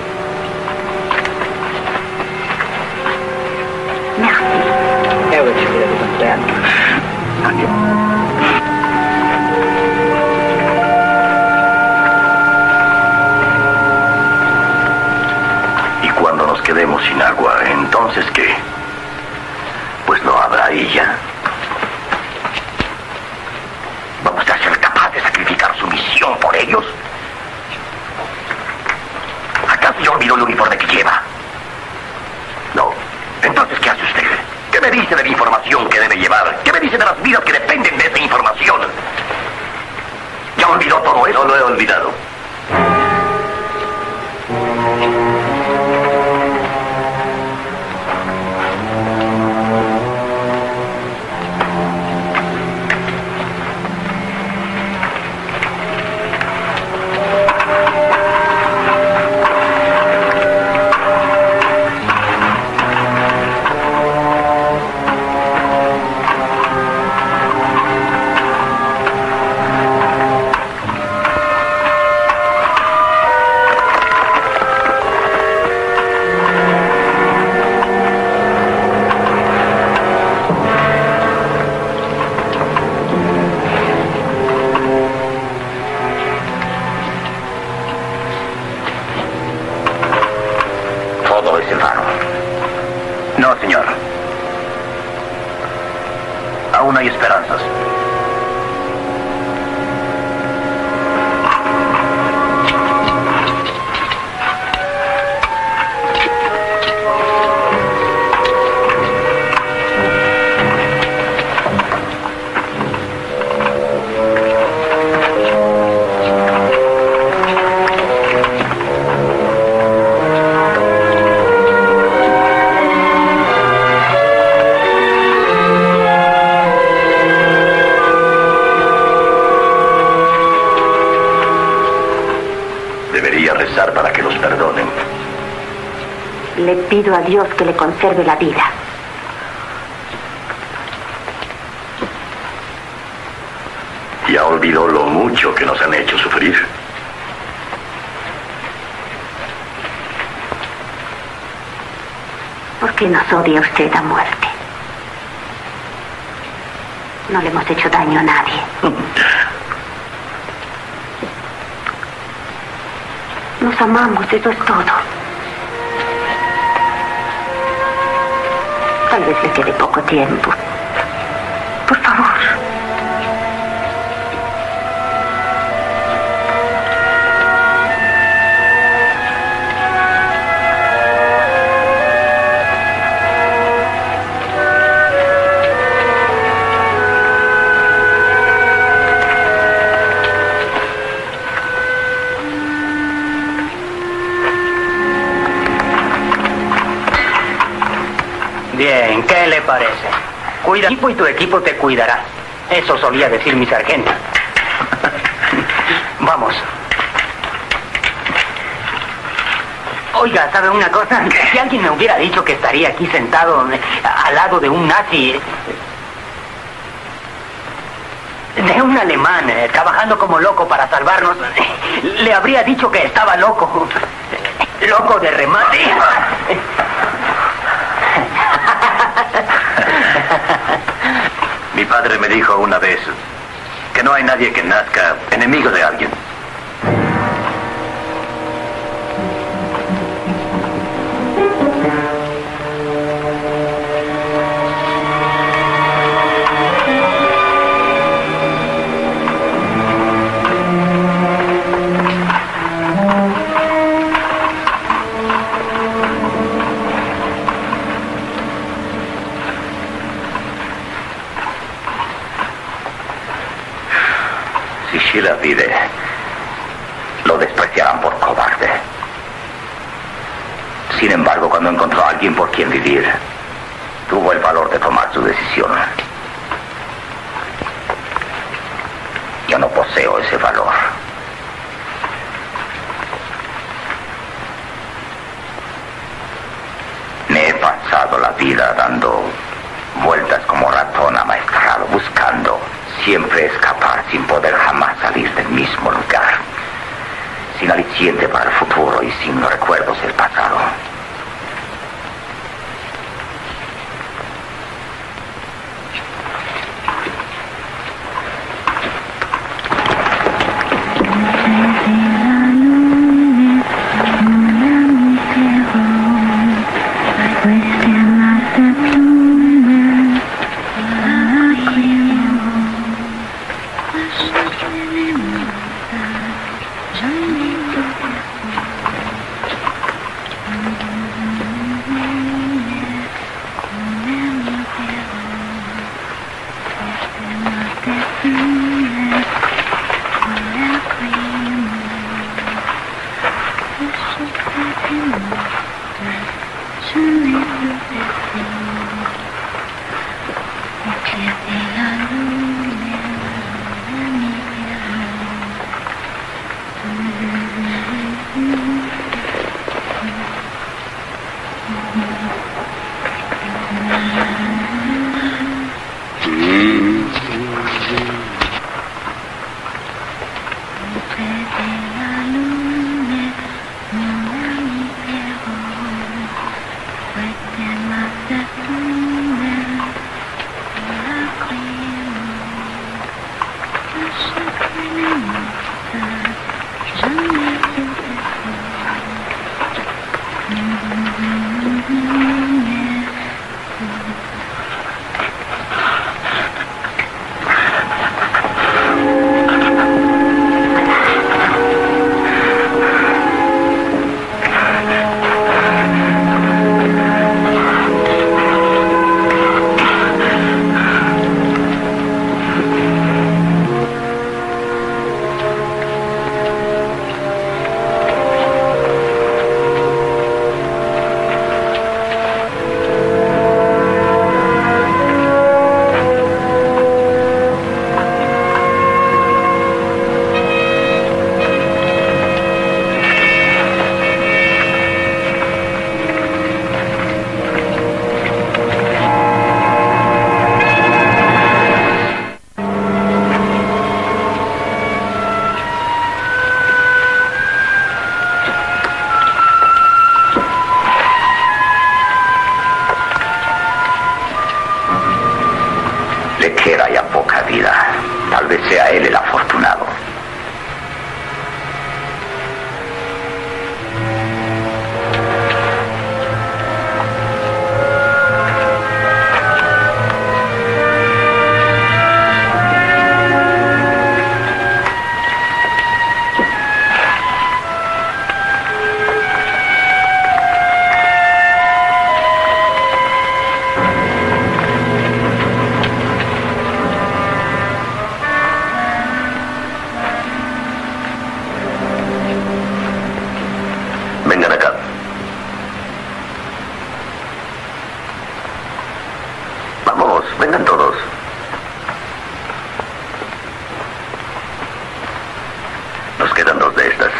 Y cuando nos quedemos sin agua, ¿entonces qué? Pues no habrá ella. ¿Vamos a ser capaces de sacrificar su misión por ellos? ¿Acaso ya olvidó el uniforme que lleva? No. Entonces, ¿qué hace usted? ¿Qué me dice de la información que debe llevar? ¿Qué me dice de las vidas que dependen de esa información? ¿Ya olvidó todo eso? No lo he olvidado. No, señor. Aún hay esperanzas. Para que los perdonen. Le pido a Dios que le conserve la vida. Ya olvidó lo mucho que nos han hecho sufrir. ¿Por qué nos odia usted a muerte? No le hemos hecho daño a nadie. Nos amamos, eso es todo. Tal vez le quede poco tiempo. Por favor. ¿Qué le parece? Cuida tu equipo y tu equipo te cuidará. Eso solía decir mi sargento. Vamos. Oiga, ¿sabe una cosa? Si alguien me hubiera dicho que estaría aquí sentado al lado de un nazi, de un alemán, trabajando como loco para salvarnos, le habría dicho que estaba loco. Loco de remate. Mi padre me dijo una vez que no hay nadie que nazca enemigo de alguien. Schiller vive, lo despreciarán por cobarde. Sin embargo, cuando encontró a alguien por quien vivir, tuvo el valor de tomar su decisión. Yo no poseo ese valor. Me he pasado la vida dando vueltas como ratón amaestrado, buscando siempre escapar sin poder jamás salir del mismo lugar, sin aliciente para el futuro y sin recuerdos del pasado. menos de estas.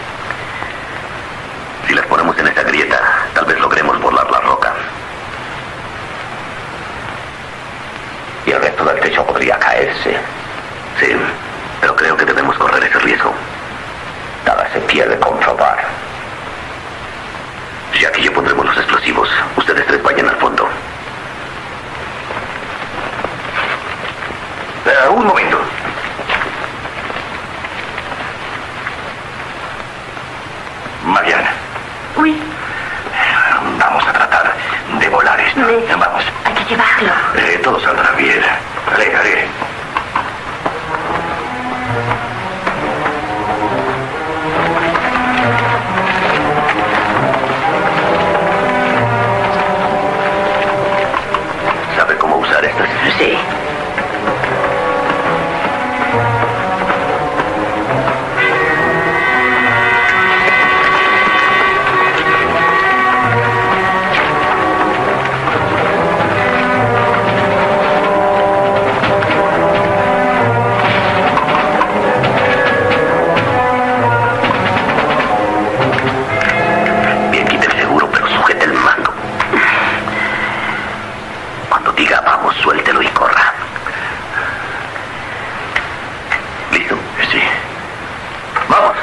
Si las ponemos en esa grieta, tal vez logremos volar la roca. Y el resto del techo podría caerse. Sí, pero creo que debemos correr ese riesgo. Nada se pierde comprobar. Si aquí yo pondremos los explosivos, ustedes tres vayan al fondo. Un momento. Mariana. Uy, Vamos a tratar de volar esto. Vamos. hay que llevarlo. Todo saldrá bien. Haré. ¿Sabe cómo usar estas? Sí. Bien, quite el seguro, pero sujete el mando. Cuando diga vamos, suéltelo y corra. ¿Listo? Sí. ¡Vamos!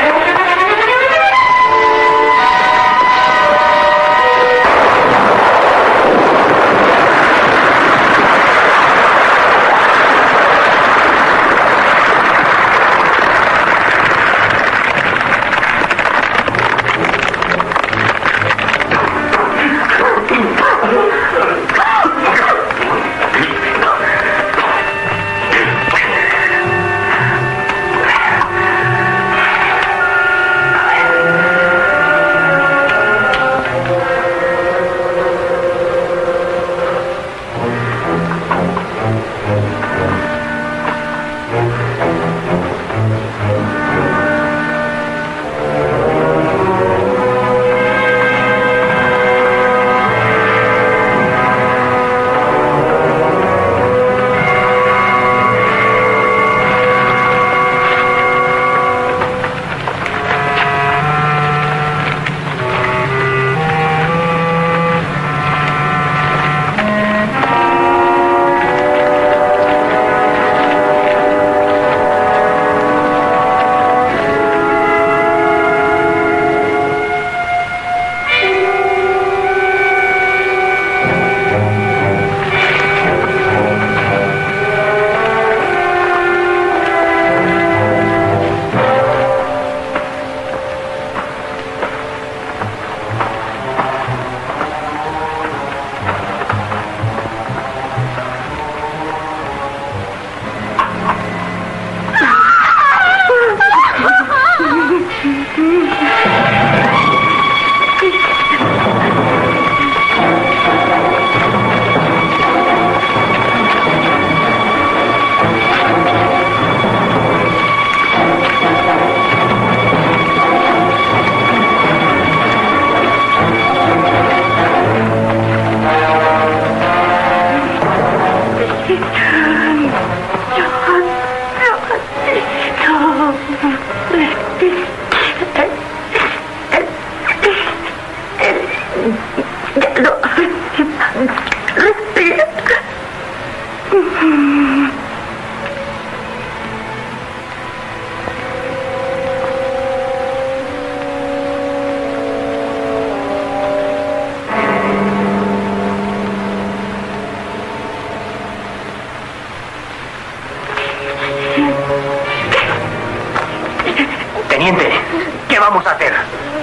Teniente, ¿qué vamos a hacer?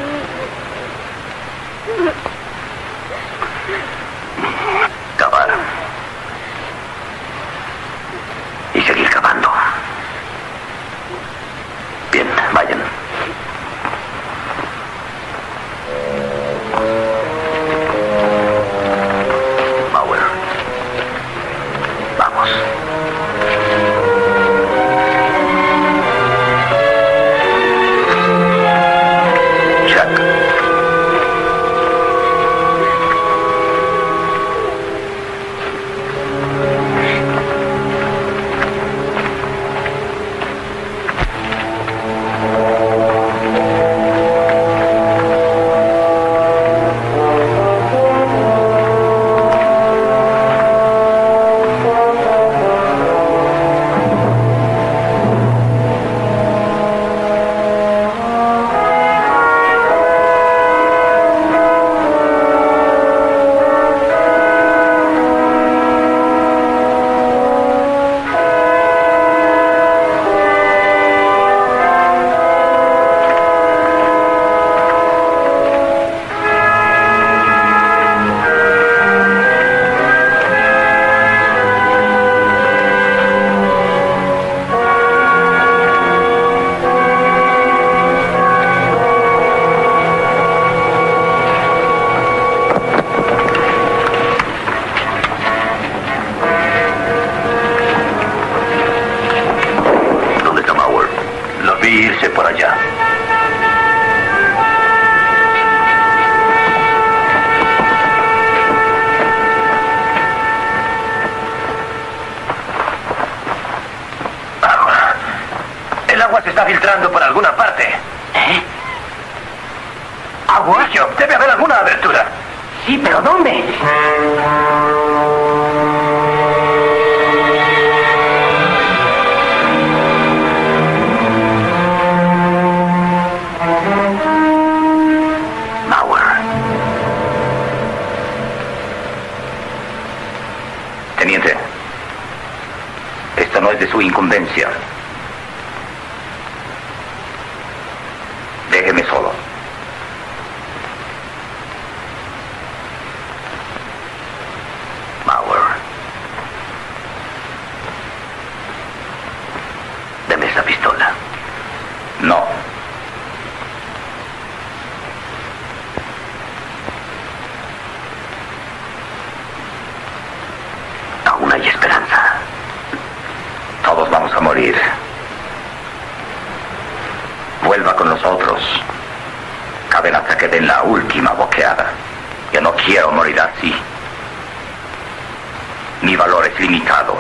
Cavar. Y seguir cavando. Bien, vayan. Bauer. Vamos. Chuck. edificio. Debe haber alguna abertura. Sí, pero ¿dónde? Teniente, esto no es de su incumbencia. Déjeme solo. Mauer. Deme esa pistola. No. Aún hay esperanza. Todos vamos a morir. Vuelva con nosotros. Caben hasta que den la última boqueada. Yo no quiero morir así. Mi valor es limitado.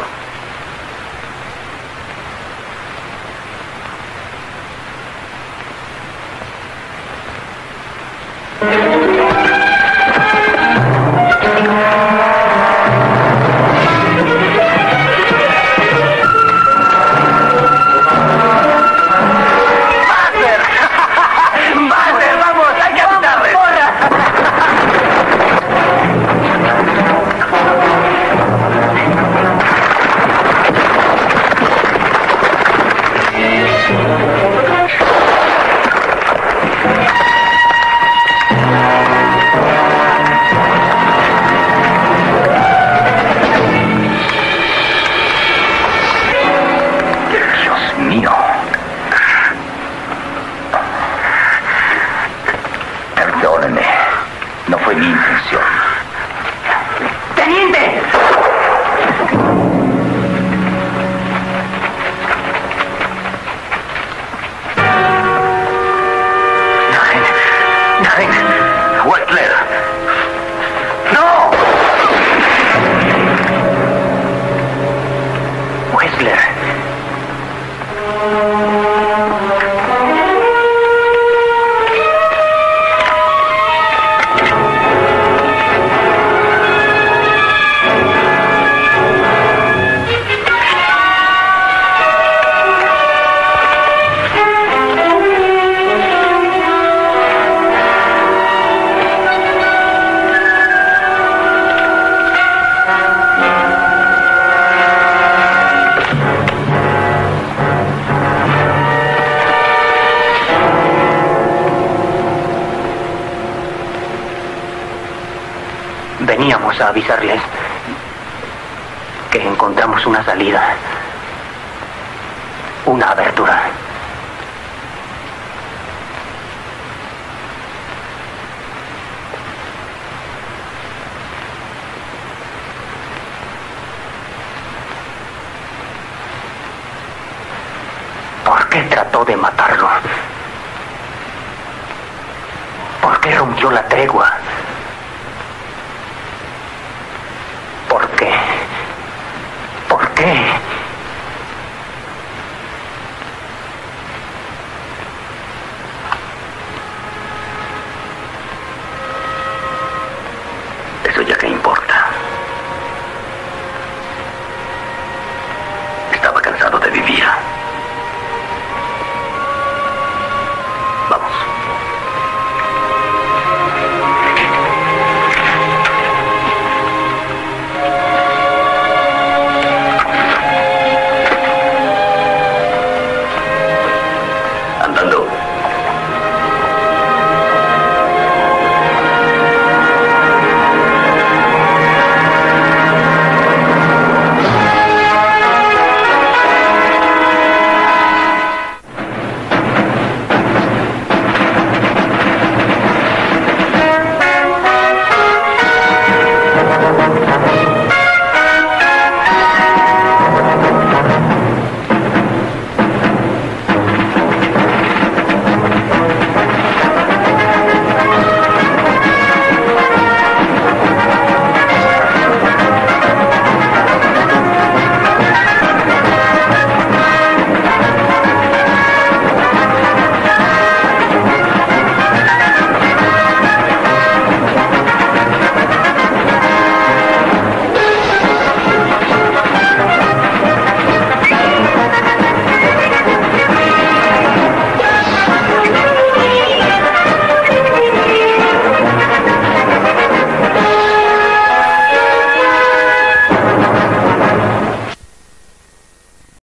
Perdóneme, no fue mi intención. ¡Teniente! Nein, Wexler. ¡No! Wexler. Veníamos a avisarles que encontramos una salida, una abertura. ¿Por qué trató de matarlo? ¿Por qué rompió la tregua? ¿Por qué? ¿Por qué? Eso ya qué importa. Estaba cansado de vivir. Vamos.